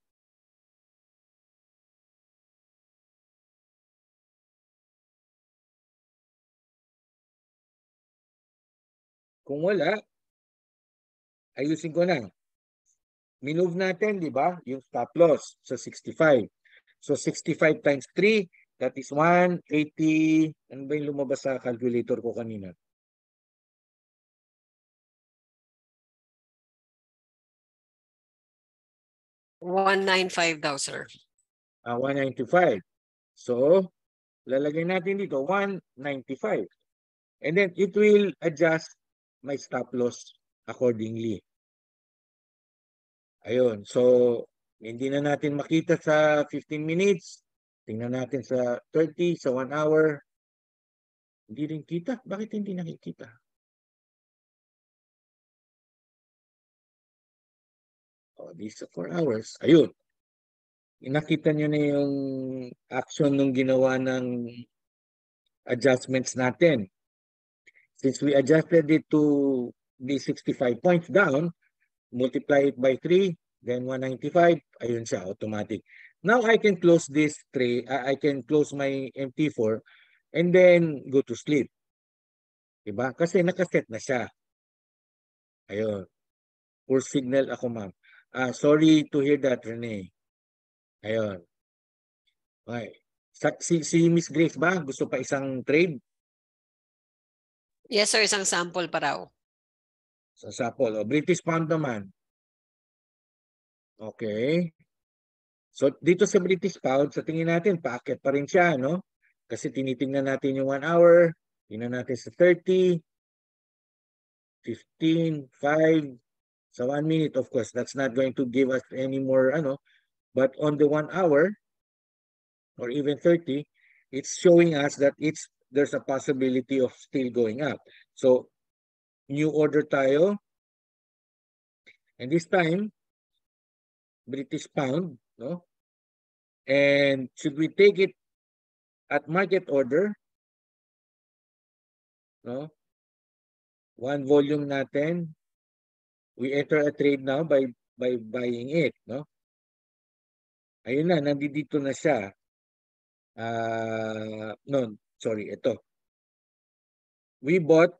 Kung wala, ayusin ko na. Minove natin, di ba? Yung stop loss sa sixty-five. So sixty-five times three, that is one eighty. Ano ba yung lumabas sa calculator ko kanina? one ninety-five daw, sir. Ah, one ninety-five. So, lalagay natin dito, one ninety-five. And then, it will adjust my stop loss accordingly. Ayun. So, hindi na natin makita sa fifteen minutes. Tingnan natin sa thirty, sa one hour. Hindi rin kita. Bakit hindi nakikita? Oh, these are four hours. Ayun. Nakita nyo na yung action nung ginawa ng adjustments natin. Since we adjusted it to be sixty-five points down, multiply it by three, then one ninety-five, ayun siya, automatic. Now I can close this tray, uh, I can close my M T four and then go to sleep. Diba? Kasi nakaset na siya. Ayun. Poor signal ako, ma'am. Ah, sorry to hear that, Rene. Ayun. Okay. Sa, si, si Miss Grace ba? Gusto pa isang trade? Yes, sir. Isang sample pa raw. Sa sample. O, British pound naman. Okay. So, dito sa British pound, sa tingin natin, paakyat pa rin siya, no? Kasi tinitingnan natin yung one hour, tingnan natin sa thirty, fifteen, five, sa one minute, of course, that's not going to give us any more, ano, but on the one hour, or even thirty, it's showing us that it's there's a possibility of still going up. So, new order tayo, and this time, British pound, no? And should we take it at market order? No? One volume natin. We enter a trade now by by buying it, no? Ayun na, nandito na siya. Uh, no, sorry, ito. We bought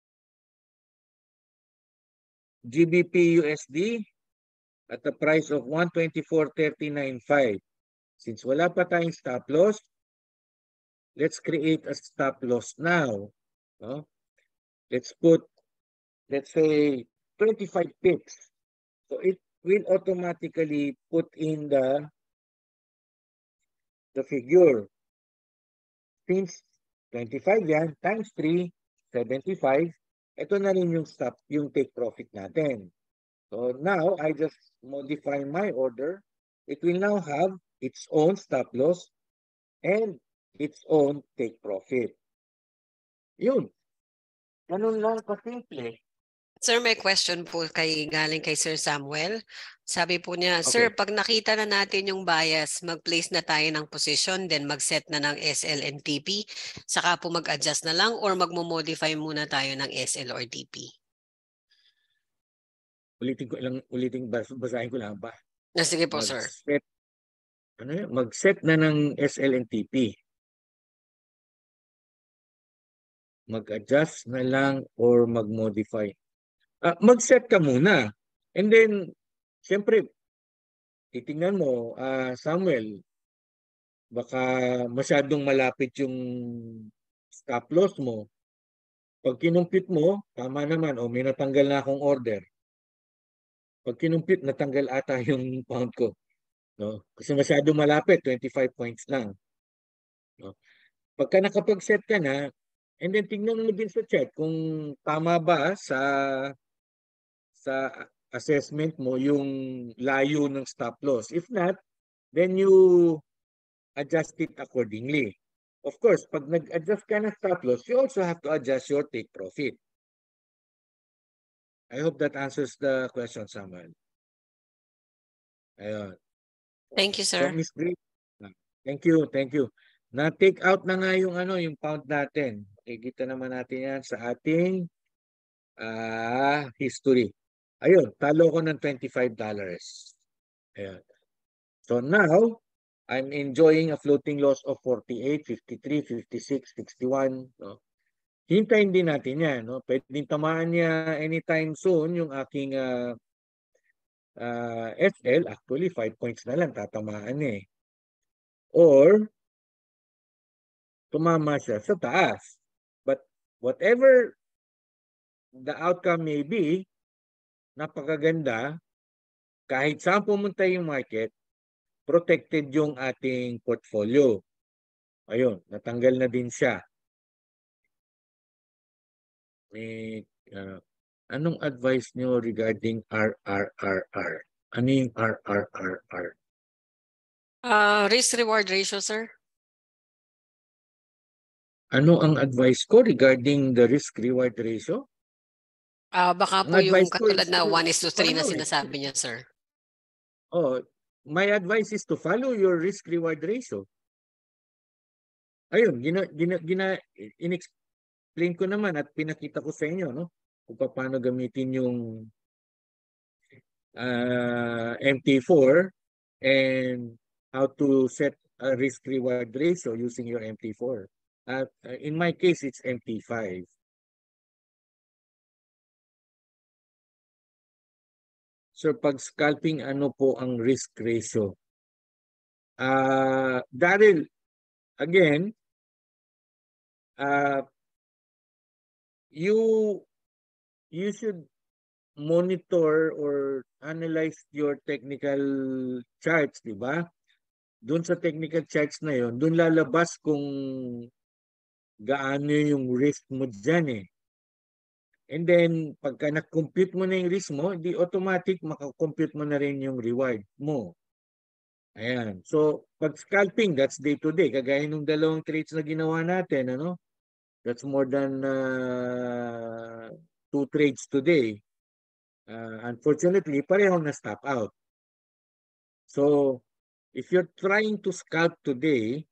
G B P U S D at the price of one twenty-four thirty-nine point five. Since wala pa tayong stop loss, let's create a stop loss now. No? Let's put, let's say, twenty-five pips. So it will automatically put in the the figure. Since twenty-five yan, times three, seventy-five, ito na rin yung stop, yung take profit natin. So now, I just modify my order. It will now have its own stop loss and its own take profit. Yun. Ganun lang kasimple. Sir, may question po kay galing kay Sir Samuel. Sabi po niya, Sir, Okay. pag nakita na natin yung bias, mag-place na tayo ng position, then mag-set na ng S L and T P, saka po mag-adjust na lang or magmo-modify muna tayo ng S L or T P? Ulitin ko lang, ulitin bas- basahin ko lang ba? Na sige po, sir. Mag-set ano yun? Mag-set na ng S L and T P. Mag-adjust na lang or mag-modify. Ah, mag-set ka muna. And then, siyempre, titingnan mo, ah, Samuel, baka masyadong malapit yung stop loss mo. Pag kinumpit mo, tama naman, o may natanggal na akong order. Pag kinumpit, natanggal ata yung pound ko. No? Kasi masyado malapit, twenty-five points lang. No? Pagka nakapag-set ka na, and then tingnan mo din sa chart kung tama ba sa sa assessment mo yung layo ng stop loss. If not, then you adjust it accordingly. Of course, pag nag-adjust ka ng stop loss, you also have to adjust your take profit. I hope that answers the question, Samuel. Ayun. Thank you, So, sir. Miss Grace, thank you, thank you. Na-take out na nga yung ano, yung pound natin. Makikita naman natin yan sa ating ah history. Ayun, talo ko ng twenty-five dollars. Ayun. So now, I'm enjoying a floating loss of forty-eight, fifty-three, fifty-six, sixty-one. No? Hintayin din natin yan. No? Pwedeng tamaan niya anytime soon yung aking uh, uh, S L. Actually, five points na lang tatamaan eh. Or, tumama siya sa taas. But whatever the outcome may be, napakaganda, kahit saan pumunta yung market, protected yung ating portfolio. Ayun, natanggal na din siya. May, uh, anong advice nyo regarding R R R R? Ano yung R R R R? Uh, risk-reward ratio, sir? Ano ang advice ko regarding the risk-reward ratio? Ah, baka Ang po yung advice ko katulad is na to one is to three na follow it. sinasabi niya, sir. Oh, my advice is to follow your risk-reward ratio. Ayun, gina, gina, gina, in-explain ko naman at pinakita ko sa inyo, no? Kung paano gamitin yung uh, M T four and how to set a risk-reward ratio using your M T four. Uh, in my case, it's M T five. So pag scalping, ano po ang risk ratio? Uh, Daryl, again, uh, you you should monitor or analyze your technical charts, di ba? Doon sa technical charts na yon, doon lalabas kung gaano yung risk mo dyan eh. And then, pagka na-compute mo na yung risk mo, di automatic makakompute mo na rin yung reward mo. Ayan. So, pag scalping, that's day to day. Kagaya nung dalawang trades na ginawa natin, ano? That's more than uh, two trades today. Uh, unfortunately, pareho na stop out. So, if you're trying to scalp today,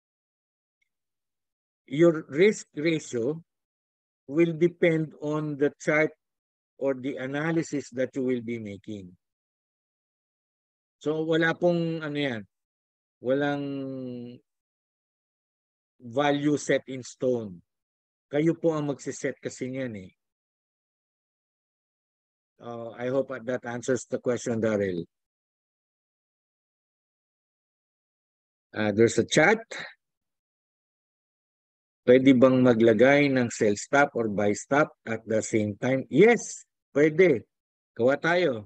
your risk ratio will depend on the chart or the analysis that you will be making. So, wala pong ano yan, walang value set in stone. Kayo po ang magsiset kasi niyan eh. Uh, I hope that answers the question, Daryl. Uh, there's a chat. Pwede bang maglagay ng sell stop or buy stop at the same time? Yes, pwede. Gawa tayo.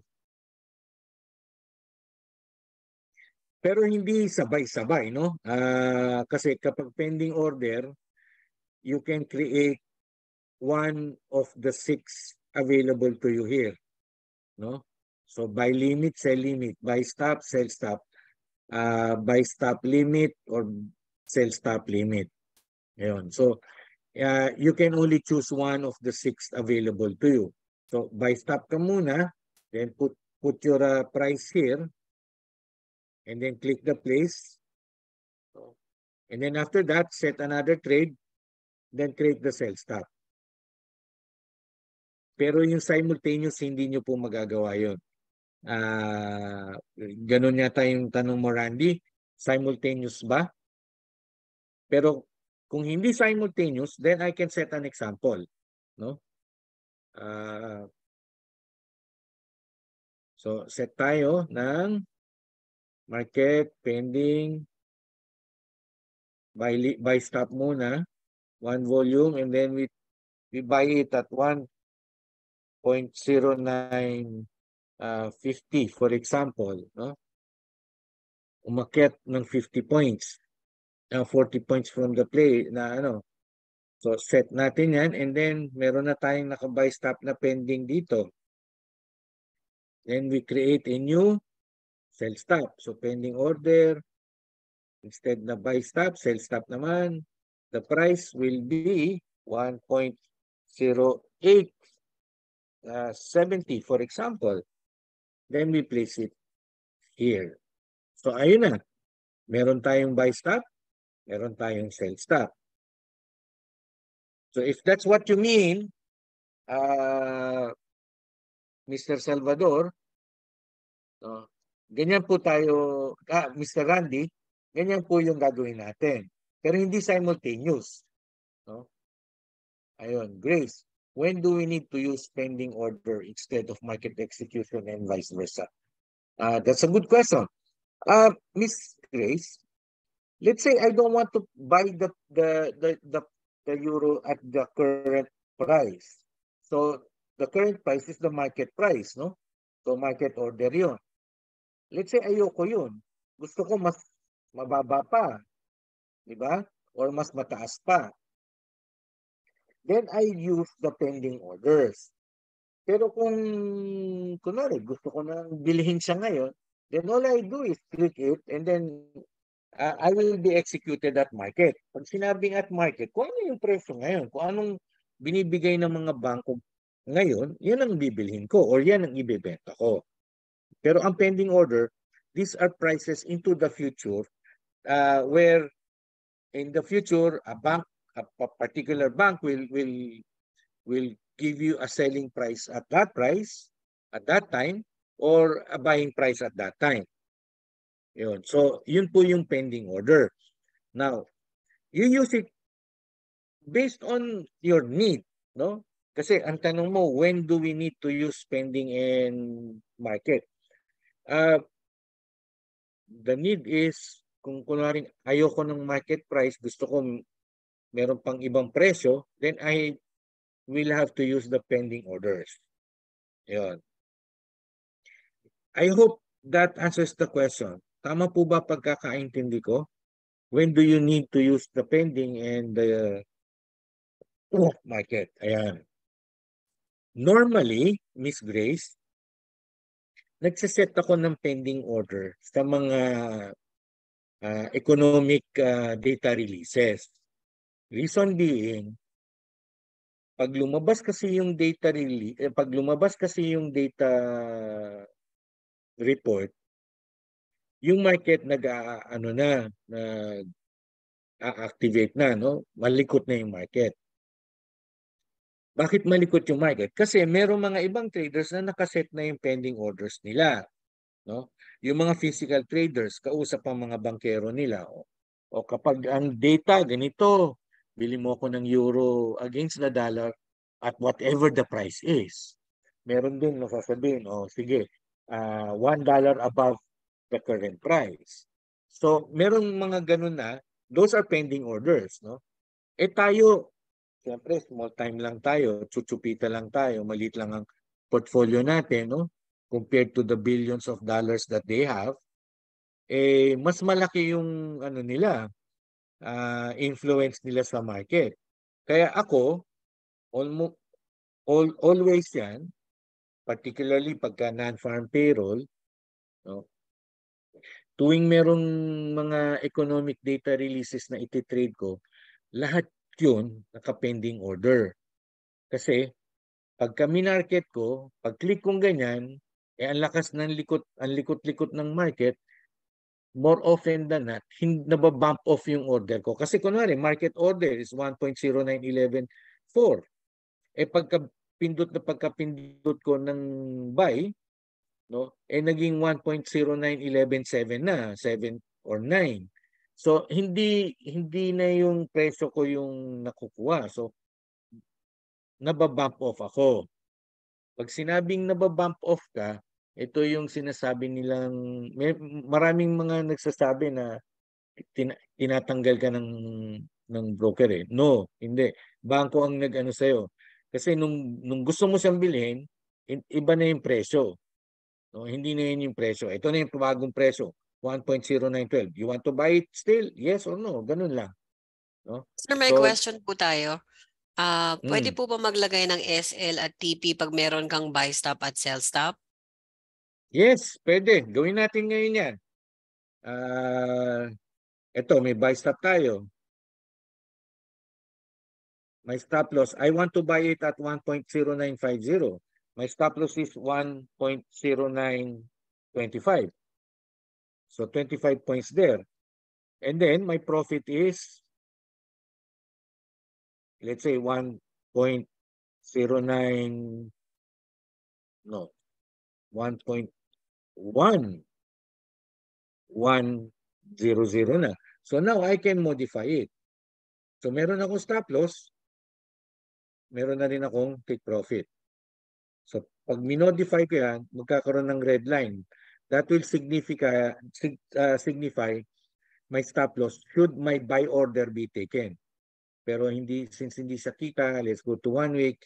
Pero hindi sabay-sabay, no? Uh, kasi kapag pending order, you can create one of the six available to you here, no? So buy limit, sell limit, buy stop, sell stop, uh, buy stop limit or sell stop limit. Ayun. So uh, you can only choose one of the six available to you. So buy stop ka muna, then put put your uh, price here, and then click the place. And then after that, set another trade, then create the sell stop. Pero yung simultaneous, hindi nyo po magagawa yun. Uh, ganun yata yung tanong mo, Randy. Simultaneous ba? Pero kung hindi simultaneous, then I can set an example. No? Uh, so, set tayo ng market pending buy, buy stop muna, one volume, and then we, we buy it at one point zero nine fifty, for example. No? Umakyat ng fifty points. Uh, forty points from the play na ano. So, set natin yan, and then meron na tayong naka-buy stop na pending dito. Then we create a new sell stop. So, pending order, instead na buy stop, sell stop naman, the price will be one point zero eight seven zero, for example. Then we place it here. So, ayun na. Meron tayong buy stop, meron tayong sell stop. So, if that's what you mean, uh, Mister Salvador, uh, ganyan po tayo, ah, Mister Randy, ganyan po yung gagawin natin. Pero hindi simultaneous. No? Ayun, Grace, when do we need to use pending order instead of market execution and vice versa? Uh, that's a good question. Uh, Miss Grace, let's say I don't want to buy the, the, the, the, the euro at the current price. So, the current price is the market price, no? So, market order yun. Let's say ayoko yun. Gusto ko mas mababa pa. Di ba? Or mas mataas pa. Then I use the pending orders. Pero kung, kunwari, gusto ko nang bilhin siya ngayon, then all I do is click it and then uh, I will be executed at market. Pag sinabing at market, kung ano yung presyo ngayon, kung anong binibigay ng mga bangko ngayon, yan ang bibilhin ko or yan ang ibebenta ko. Pero ang pending order, these are prices into the future uh, where in the future, a bank, a, a particular bank will, will, will give you a selling price at that price, at that time, or a buying price at that time. Yun. So, yun po yung pending order. Now, you use it based on your need, no? Kasi ang tanong mo, when do we need to use pending in market? Uh, the need is, kung kunwari ayoko ng market price, gusto ko meron pang ibang presyo, then I will have to use the pending orders. Yun. I hope that answers the question. Tama po ba pagkakaintindi ko? When do you need to use the pending and the uh, market? Ayan. Normally, Miss Grace, nagsiset ako ng pending order sa mga uh, economic uh, data releases. Reason being, pag lumabas kasi yung data release, eh, pag lumabas kasi yung data report, yung market nag uh, ano na, nag-activate na, no? Malikot na yung market. Bakit malikot yung market? Kasi merong mga ibang traders na nakaset na yung pending orders nila, no? Yung mga physical traders, kausap ang mga bankero nila. O, o kapag ang data ganito, bili mo ako ng euro against the dollar at whatever the price is. Meron din nasasabihin, o sige, uh, one dollar above the current price. So, meron mga ganun na, those are pending orders, no? Eh tayo, siyempre, small time lang tayo, chuchupita lang tayo, maliit lang ang portfolio natin, no? Compared to the billions of dollars that they have, eh, mas malaki yung ano nila, uh, influence nila sa market. Kaya ako, almost, all, always yan, particularly pagka non-farm payroll, no? Tuwing merong mga economic data releases na ititrade ko, lahat yun, naka-pending order. Kasi, pagka minarket ko, pag-click kong ganyan, eh ang lakas ng likot, ang likot-likot ng market, more often than not, nababump off yung order ko. Kasi kunwari, market order is one point zero nine one one four. Eh pagka pindot na pagkapindot ko ng buy, no, eh naging one point zero nine one one seven na, seven or nine. So hindi hindi na yung presyo ko yung nakukuha. So nababump off ako. Pag sinabing nababump off ka, ito yung sinasabi nilang, may, maraming mga nagsasabi na tina, tinatanggal ka ng ng broker eh. No, hindi. Bangko ang nag-ano sa'yo. Kasi nung, nung gusto mo siyang bilhin, iba na yung presyo. No, hindi na yun yung presyo. Ito na yung bagong presyo, one point zero nine one two. You want to buy it still? Yes or no? Ganun lang. No? Sir, may So, question po tayo. Ah, pwede mm, po ba maglagay ng S L at T P pag meron kang buy stop at sell stop? yes, pwede. Gawin natin ngayon yan. Ah, ito, may buy stop tayo. My stop loss, I want to buy it at one point zero nine five zero. My stop loss is one point zero nine two five. So twenty-five points there. And then my profit is, let's say one point zero nine, no, one point one one zero zero na. So now I can modify it. So meron akong stop loss, meron na rin akong take profit. So pag minodify ko yan, magkakaroon ng red line. That will signify, uh, signify my stop loss should my buy order be taken. Pero hindi, since hindi siya kita, let's go to one week.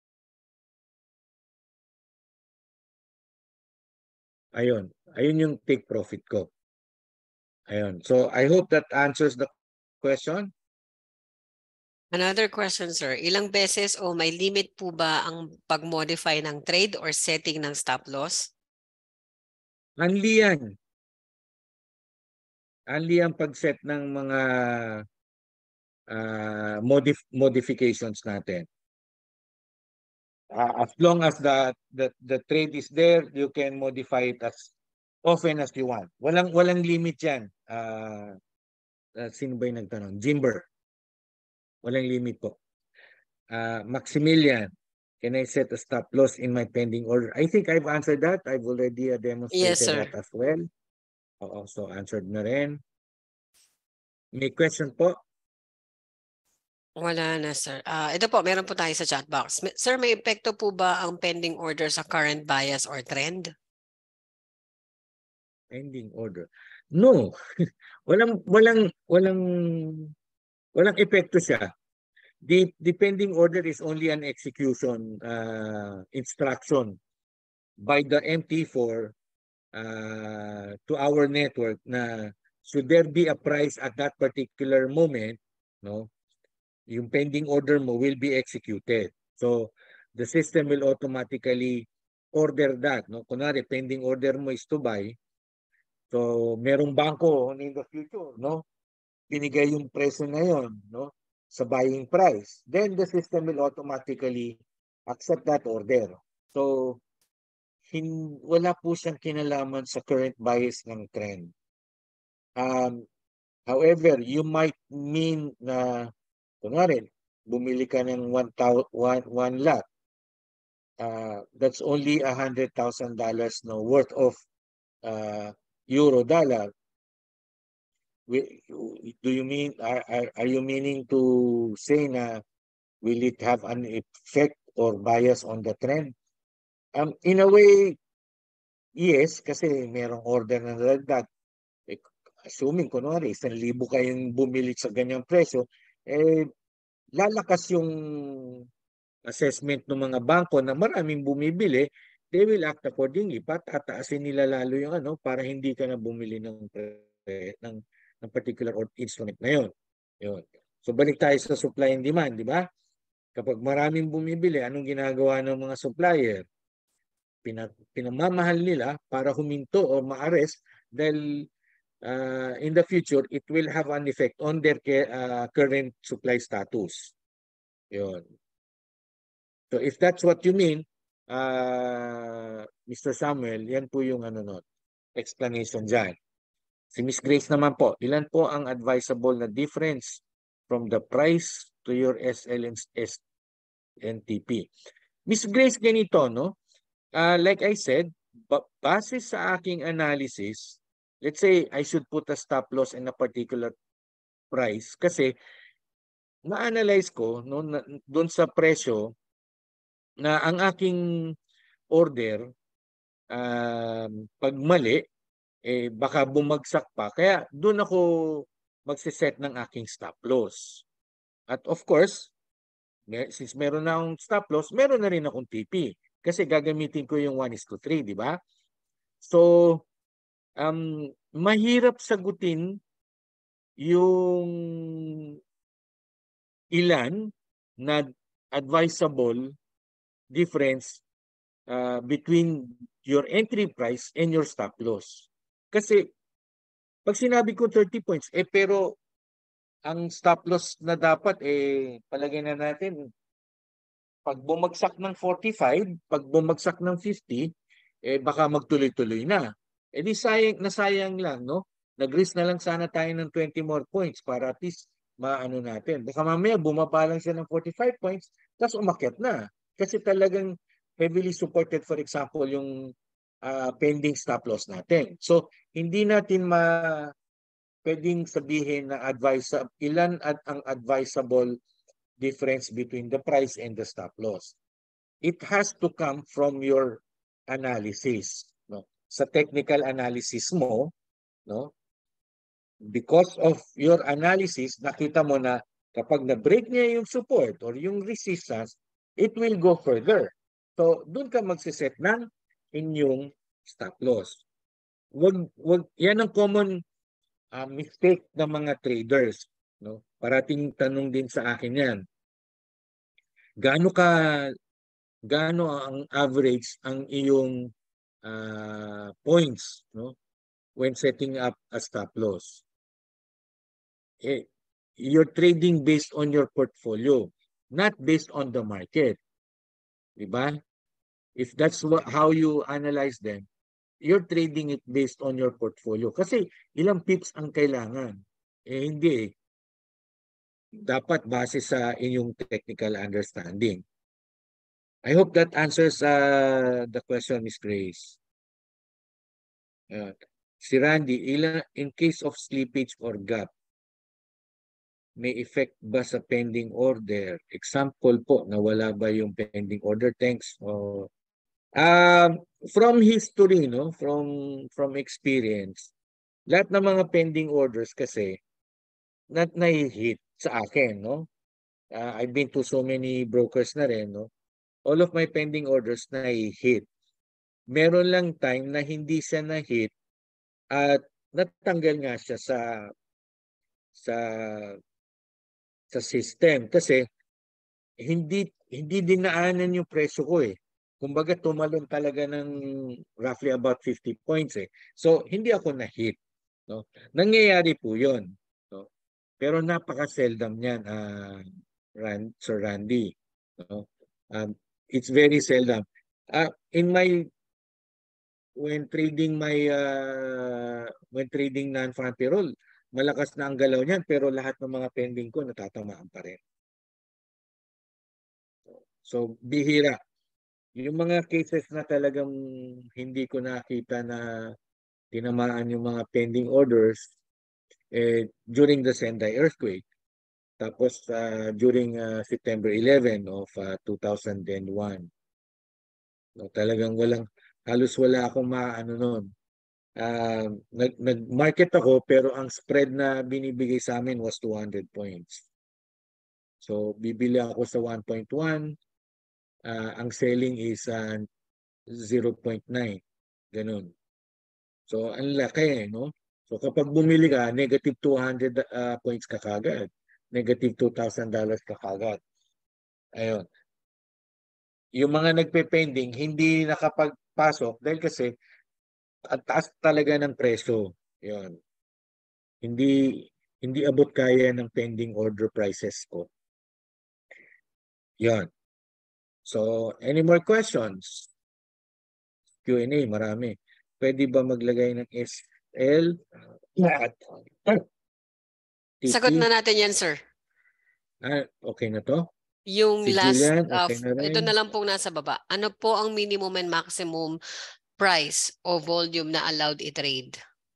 Ayun. Ayun yung take profit ko. Ayun. So I hope that answers the question. Another question, sir. Ilang beses o may limit po ba ang pag-modify ng trade or setting ng stop loss? Only yan. Only ang pag-set ng mga uh, modif modifications natin. Uh, as long as the, the the trade is there, you can modify it as often as you want. Walang walang limit yan. Uh, uh, sino ba yung nagtanong? Jimber. Walang limit po. Uh, Maximilian, can I set a stop loss in my pending order? I think I've answered that. I've already uh, demonstrated Yes, sir. that as well. Oo, so answered na rin. May question po? Wala na, sir. Ah, ito po, meron po tayo sa chat box. May- Sir, may epekto po ba ang pending order sa current bias or trend? Pending order. No. walang walang walang walang epekto siya. The, the pending order is only an execution uh, instruction by the M T four uh, to our network na should there be a price at that particular moment, no, yung pending order mo will be executed. So the system will automatically order that. No? Kunwari, pending order mo is to buy. So merong bangko in the future, no? Binigay yung presyo na yon, no? Sa buying price. Then the system will automatically accept that order. So hin wala po siyang kinalaman sa current bias ng trend. Um, however, you might mean na, kunwari, bumili ka ng one, one, one lot. Uh, that's only one hundred thousand dollars no, worth of uh, euro dollar. Do you mean, are, are, are you meaning to say na will it have an effect or bias on the trend? Um, in a way, yes, kasi merong order na dagdag. Eh, assuming, kunwari, isang libo kayong bumili sa ganyang presyo, eh, lalakas yung assessment ng mga bangko na maraming bumibili, they will act accordingly. Patataasin nila lalo yung ano para hindi ka na bumili ng, ng, ng particular instrument na yun. Yun. So balik tayo sa supply and demand, di ba? Kapag maraming bumibili, anong ginagawa ng mga supplier? Pinag pinamamahal nila para huminto o ma-arrest dahil uh, in the future, it will have an effect on their uh, current supply status. Yun. So if that's what you mean, uh, Mister Samuel, yan po yung ano nun, explanation dyan. Si Miss Grace naman po, ilan po ang advisable na difference from the price to your S L and N T P? Miss Grace, ganito, no? Uh, like I said, base sa aking analysis, let's say I should put a stop loss in a particular price kasi na-analyze ko no, na, doon sa presyo na ang aking order, um, pag mali, eh, baka bumagsak pa. Kaya doon ako magsiset ng aking stop loss. At of course, since meron na akong stop loss, meron na rin akong T P. Kasi gagamitin ko yung one is to three, di ba? So, um, mahirap sagutin yung ilan na advisable difference uh, between your entry price and your stop loss. Kasi pag sinabi ko thirty points, eh pero ang stop loss na dapat, eh palagay na natin, pag bumagsak ng forty-five, pag bumagsak ng fifty, eh baka magtuloy-tuloy na. Eh di sayang, nasayang lang, no? Nag-risk na lang sana tayo ng twenty more points para at least maano natin. Baka mamaya bumaba lang siya ng forty-five points, tapos umakyat na. Kasi talagang heavily supported, for example, yung uh, pending stop loss natin. So, hindi natin ma pwedeng sabihin na advise ilan at ang advisable difference between the price and the stop loss. It has to come from your analysis, no? Sa technical analysis mo, no? Because of your analysis, nakita mo na kapag na-break niya yung support or yung resistance, it will go further. So, doon ka magsiset ng inyong stop loss. Wag, wag, yan ang common uh, mistake ng mga traders, no? Parating tanong din sa akin yan. Gaano ka gaano ang average ang iyong uh, points, no, when setting up a stop loss? Eh, you're trading based on your portfolio, not based on the market. Diba? If that's what, how you analyze them, you're trading it based on your portfolio. Kasi ilang pips ang kailangan. Eh hindi. Dapat base sa inyong technical understanding. I hope that answers uh, the question, Miss Grace. Uh, si Randy, ilan, in case of slippage or gap, may effect ba sa pending order? Example po, nawala ba yung pending order? Thanks. Oh. Um, from history, no, from from experience, lahat ng mga pending orders kasi not na-hit sa akin, no? Uh, I've been to so many brokers na rin, no? All of my pending orders na-hit. Meron lang time na hindi siya na-hit at natanggal nga siya sa sa sa system kasi hindi hindi dinaanan yung presyo ko eh. Kumbaga tumalon talaga ng roughly about fifty points eh. So hindi ako na-hit, no? Nangyayari po 'yon, no? Pero napaka-seldom niyan, uh, Rand, Sir Randy, no? Um, it's very seldom. Uh, in my when trading my uh, when trading non-farm payroll, malakas na ang galaw niyan pero lahat ng mga pending ko natatamaan pa rin. So bihira. Yung mga cases na talagang hindi ko nakita na tinamaan yung mga pending orders eh, during the Sendai earthquake. Tapos uh, during uh, September eleventh of uh, two thousand one. No, talagang walang, halos wala akong maano noon. Uh, nag, nag-market ako pero ang spread na binibigay sa amin was two hundred points. So bibili ako sa one point one, uh, ang selling is uh, zero point nine. Ganun. So ang laki, no? So kapag bumili ka, negative two hundred uh, points ka kagad. Negative two thousand dollars ka kagad. Ayun. Yung mga nagpe-pending, hindi nakapagpasok dahil kasi at taas talaga ng presyo. Yun. Hindi hindi abot kaya ng pending order prices ko. Yan. So, any more questions? Q and A, marami. Pwede ba maglagay ng S L at T P? Sagot na natin yan, sir. Ah, okay na to? Yung Si last, Julian, uh, okay na rin? ito na lang pong nasa baba. Ano po ang minimum and maximum price o volume na allowed i-trade?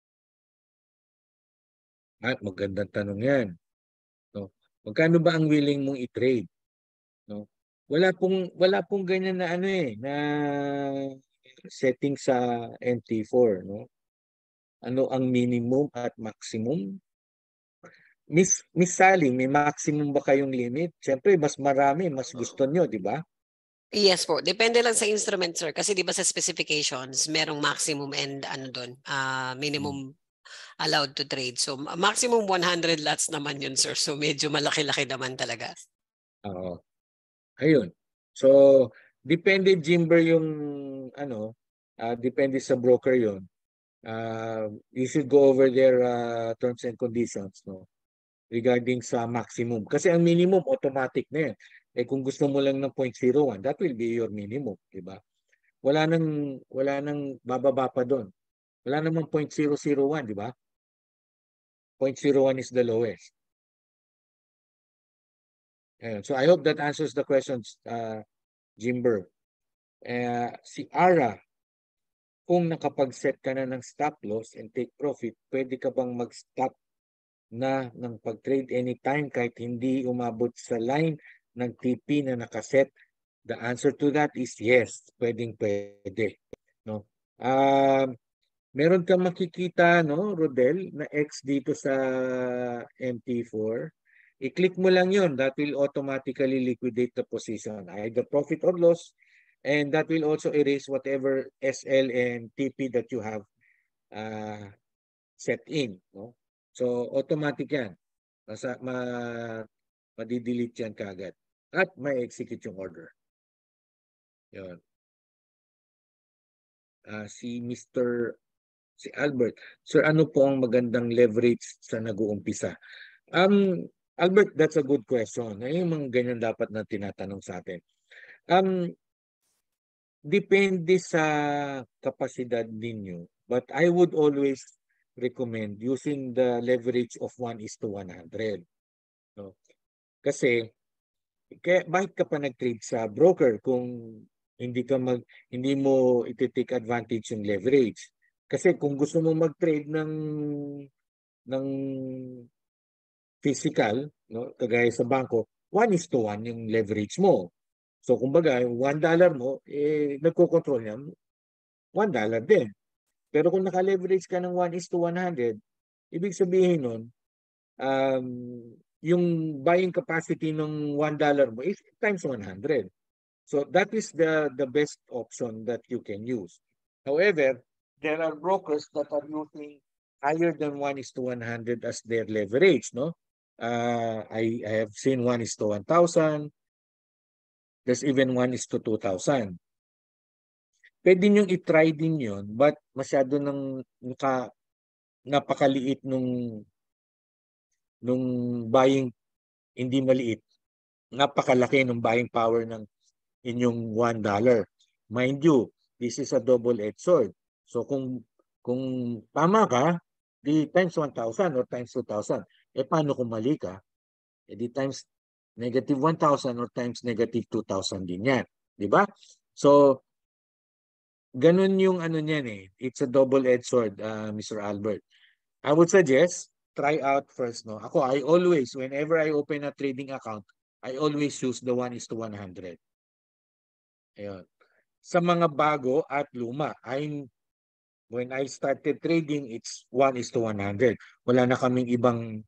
Ah, magandang tanong yan. No? Magkano ba ang willing mong i-trade? No? Wala pong wala pong ganyan na ano eh, na setting sa M T four, no? Ano ang minimum at maximum? Miss Miss Sally, may maximum ba kayong limit? Siyempre, mas marami, mas gusto nyo, di ba? Yes po. Depende lang sa instrument, sir. Kasi di ba sa specifications, merong maximum and ano doon, uh, minimum allowed to trade. So maximum one hundred lots naman yun, sir. So medyo malaki-laki naman talaga. Oo. Ayun. So, depende, Jimber, yung ano, uh, depende sa broker yun. Uh, you should go over their uh, terms and conditions, no? Regarding sa maximum. Kasi ang minimum, automatic na yan. Eh kung gusto mo lang ng zero point zero one, that will be your minimum, di ba? Wala nang, wala nang bababa pa doon. Wala namang zero point zero zero one, di ba? zero point zero one is the lowest. Ayun. So I hope that answers the questions, uh, Jimber. Uh, si Ara, kung nakapag-set ka na ng stop loss and take profit, pwede ka bang mag-stop na ng pag-trade anytime kahit hindi umabot sa line ng T P na nakaset? The answer to that is yes. Pwedeng pwede. No? Uh, meron kang makikita, no, Rodel, na X dito sa M T four. I-click mo lang yon. That will automatically liquidate the position, either profit or loss. And that will also erase whatever S L and T P that you have uh, set in. No? So, automatic yan. Masa, ma, madidelete yan kagad. At may execute yung order. Yun. Uh, si Mister Si Albert, sir, ano po ang magandang leverage sa nag-uumpisa? Um, Albert, that's a good question. Ay, yung mga ganyan dapat na tinatanong sa atin. Um, depende sa kapasidad ninyo. But I would always recommend using the leverage of one is to one hundred. No? Kasi, kaya, bakit ka pa nag-trade sa broker kung hindi ka mag hindi mo iti-take advantage yung leverage? Kasi kung gusto mo mag-trade ng ng physical, no, kagaya sa bangko, one is to one yung leverage mo. So kumbaga, yung one dollar mo, eh, nagko-control niya, one dollar din. Pero kung naka-leverage ka ng one is to one hundred, ibig sabihin nun, um, yung buying capacity ng one dollar mo is times one hundred. So that is the, the best option that you can use. However, there are brokers that are using higher than one is to one hundred as their leverage, no? Uh, I, I have seen one is to one thousand. There's even one is to two thousand. Pwede nyo i-try din yun, but masyado nang naka, napakaliit nung, nung buying, hindi maliit. Napakalaki nung buying power ng inyong one dollar. Mind you, this is a double-edged sword. So kung kung tama ka, di times one thousand or times two thousand. Eh paano kung mali ka? Eh di times negative one thousand or times negative two thousand din yan. Di ba? So, ganun yung ano niyan eh. It's a double-edged sword, uh, Mister Albert. I would suggest, try out first. No? Ako, I always, whenever I open a trading account, I always use the one is to one hundred. Ayun. Sa mga bago at luma, I'm, when I started trading, it's one is to one hundred. Wala na kaming ibang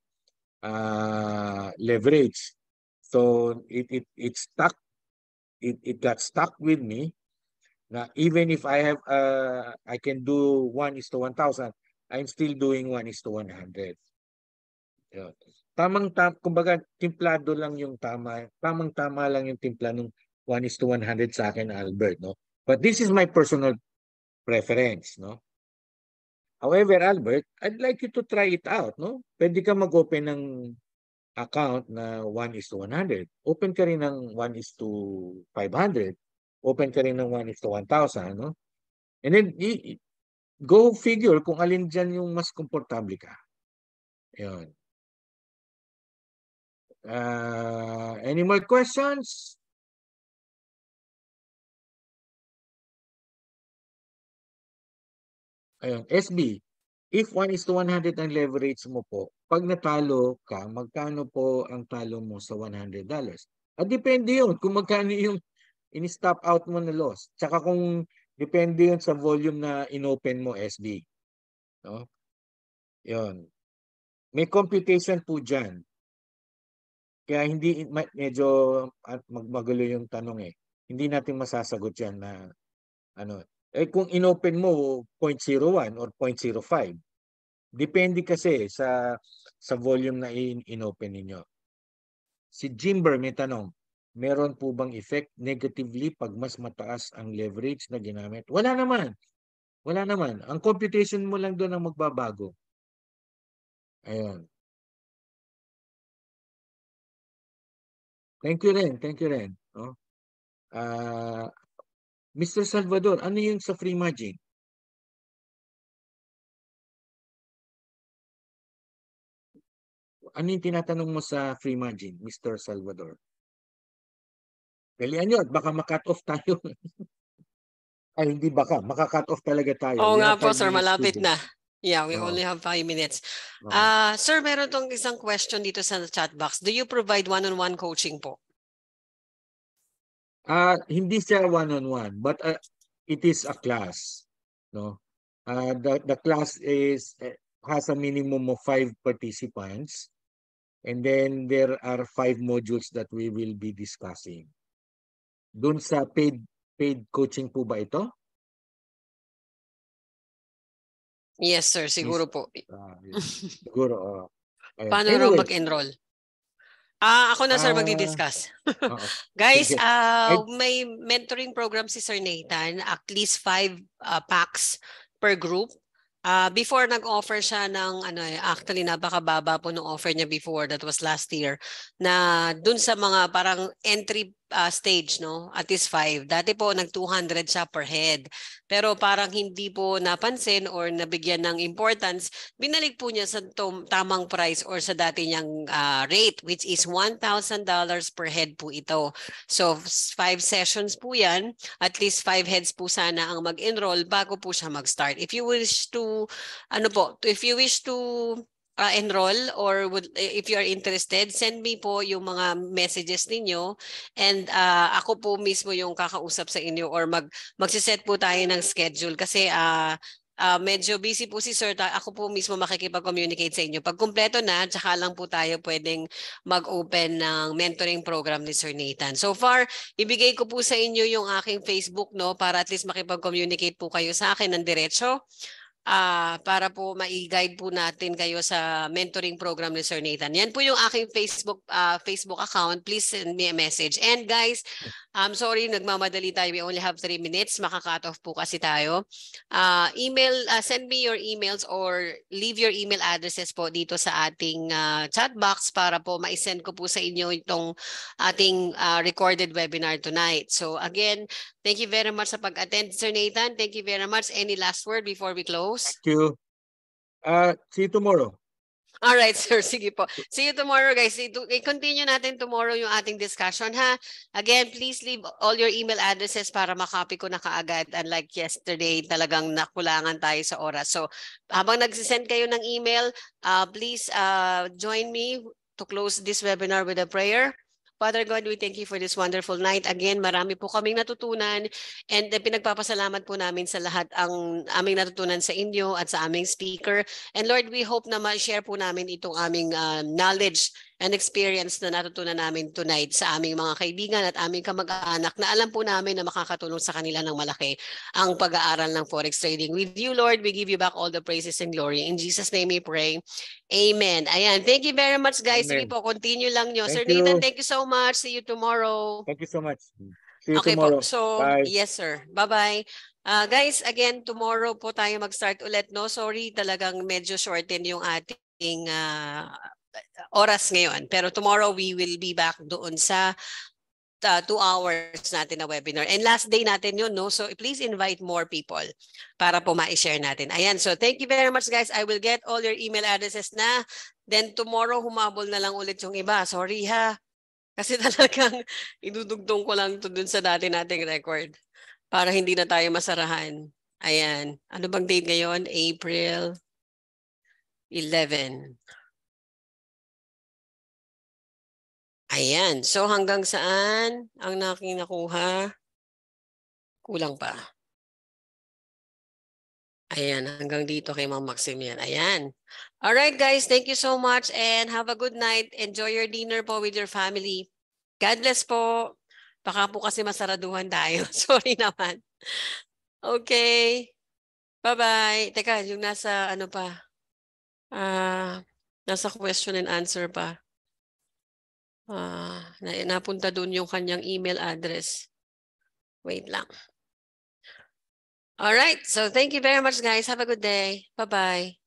uh, leverage. So it it it stuck. It it got stuck with me. Na even if I have uh, I can do one is to one thousand, I'm still doing one is to one hundred. Yun. Tamang tam, kumbaga timplado lang yung tama. Tamang tama lang yung timpla ng one is to one hundred sa akin, Albert, no? But this is my personal preference, no? However, Albert, I'd like you to try it out, no? Pwede ka mag-open ng account na one is to one hundred. Open ka rin ng one is to five hundred. Open ka rin ng one is to one thousand, no? And then, i- go figure kung alin dyan yung mas komportable ka. Yun. Uh, any more questions? Ayun, S B, if one is to one hundred ang leverage mo po, pag natalo ka, magkano po ang talo mo sa one hundred dollars? At depende yun kung magkano yung in-stop out mo na loss. Tsaka kung depende yun sa volume na inopen mo, S B. No? Yun. May computation po dyan. Kaya hindi, medyo magmagulo yung tanong eh. Hindi natin masasagot yan na ano. Eh kung inopen mo zero point zero one or zero point zero five, depende kasi sa sa volume na in, inopen ninyo. Si Jimber may tanong, meron po bang effect negatively pag mas mataas ang leverage na ginamit? Wala naman. Wala naman. Ang computation mo lang doon ang magbabago. Ayun. Thank you rin. Thank you rin. No? Uh, Mister Salvador, ano yung sa free margin? Ano yung tinatanong mo sa free margin, Mister Salvador? Dalian nyo, baka makat off tayo. Ay, hindi baka. Maka-cut off talaga tayo. Oo We nga have po, five sir. minutes to Malapit go. na. Yeah, we Oo. only have five minutes. Oo. Ah, sir, meron tong isang question dito sa chat box. Do you provide one-on-one coaching po? Ah, hindi siya one-on-one, but uh, it is a class. No? Uh, the, the class is uh, has a minimum of five participants. And then there are five modules that we will be discussing. Doon sa paid paid coaching po ba ito? Yes, sir. Siguro po. Ah, yes. Siguro. Uh, ayun. Paano raw Anyway, mag-enroll? Ah, ako na, sir, ah, magdi-discuss. oo. Guys, Sige. uh, Ay, may mentoring program si Sir Nathan, at least five uh, packs per group. Uh, before nag-offer siya ng ano eh, actually napakababa po ng offer niya before, that was last year, na dun sa mga parang entry uh, stage, no, at least five. Dati po nag two hundred siya per head. Pero parang hindi po napansin or nabigyan ng importance, binalik po niya sa tom- tamang price or sa dati niyang uh, rate, which is one thousand dollars per head po ito. So five sessions po yan, at least five heads po sana ang mag-enroll bago po siya mag-start. If you wish to, ano po, if you wish to uh, enroll or would, if you are interested, send me po yung mga messages ninyo and uh, ako po mismo yung kakausap sa inyo or mag magsiset po tayo ng schedule kasi uh, Uh, medyo busy po si Sir. Ako po mismo makikipag-communicate sa inyo. Pag kumpleto na, tsaka lang po tayo pwedeng mag-open ng mentoring program ni Sir Nathan. So far, ibigay ko po sa inyo yung aking Facebook, no, para at least makipag-communicate po kayo sa akin ng diretso. Uh, para po ma-guide po natin kayo sa mentoring program ni Sir Nathan. Yan po yung aking Facebook uh, Facebook account. Please send me a message. And guys, I'm sorry, nagmamadali tayo. We only have three minutes. Maka-cut off po kasi tayo. Uh, email, uh, send me your emails or leave your email addresses po dito sa ating uh, chat box para po ma-send ko po sa inyo itong ating uh, recorded webinar tonight. So again, thank you very much sa pag-attend, Sir Nathan. Thank you very much. Any last word before we close? thank you. Uh, see you tomorrow. All right, sir. Sige po. See you tomorrow, guys. I-continue natin tomorrow yung ating discussion, ha? Again, please leave all your email addresses para makopy ko na kaagad. Unlike yesterday, talagang nakulangan tayo sa oras. So, habang nagsisend kayo ng email, uh, please uh, join me to close this webinar with a prayer. Father God, we thank you for this wonderful night. Again, marami po kaming natutunan and uh, pinagpapasalamat po namin sa lahat ang aming natutunan sa inyo at sa aming speaker. And Lord, we hope na ma-share po namin itong aming uh, knowledge and experience na natutunan namin tonight sa aming mga kaibigan at aming kamag-anak na alam po namin na makakatulong sa kanila ng malaki ang pag-aaral ng Forex trading. With you, Lord, we give you back all the praises and glory. In Jesus' name we pray. Amen. Ayan. Thank you very much, guys. Sige Amen. po, continue lang nyo. Thank Sir you. Nathan, thank you so much. See you tomorrow. Thank you so much. See you Okay tomorrow. po. So, Bye. yes, sir. Bye-bye. Uh, guys, again, tomorrow po tayo mag-start ulit. No, sorry, talagang medyo shorten yung ating uh, oras ngayon. Pero tomorrow we will be back doon sa uh, two hours natin na webinar. And last day natin yun, no? So please invite more people para po ma-share natin. Ayan, so thank you very much, guys. I will get all your email addresses na. Then tomorrow, humabol na lang ulit yung iba. Sorry ha. Kasi talagang idudugtong ko lang to dun sa dati nating record para hindi na tayo masarahan. Ayan. Ano bang date ngayon? April eleven. Ayan. So hanggang saan ang nakinakuha? Kulang pa. Ayan. Hanggang dito kay Ma'am Maximian. Ayan. Alright guys. Thank you so much and have a good night. Enjoy your dinner po with your family. God bless po. Baka po kasi masaraduhan tayo. Sorry naman. Okay. Bye-bye. Teka, yung nasa ano pa? Ah, uh, nasa question and answer pa. Ah, uh, napunta doon yung kanyang email address. Wait lang. All right. So thank you very much, guys. Have a good day. Bye-bye.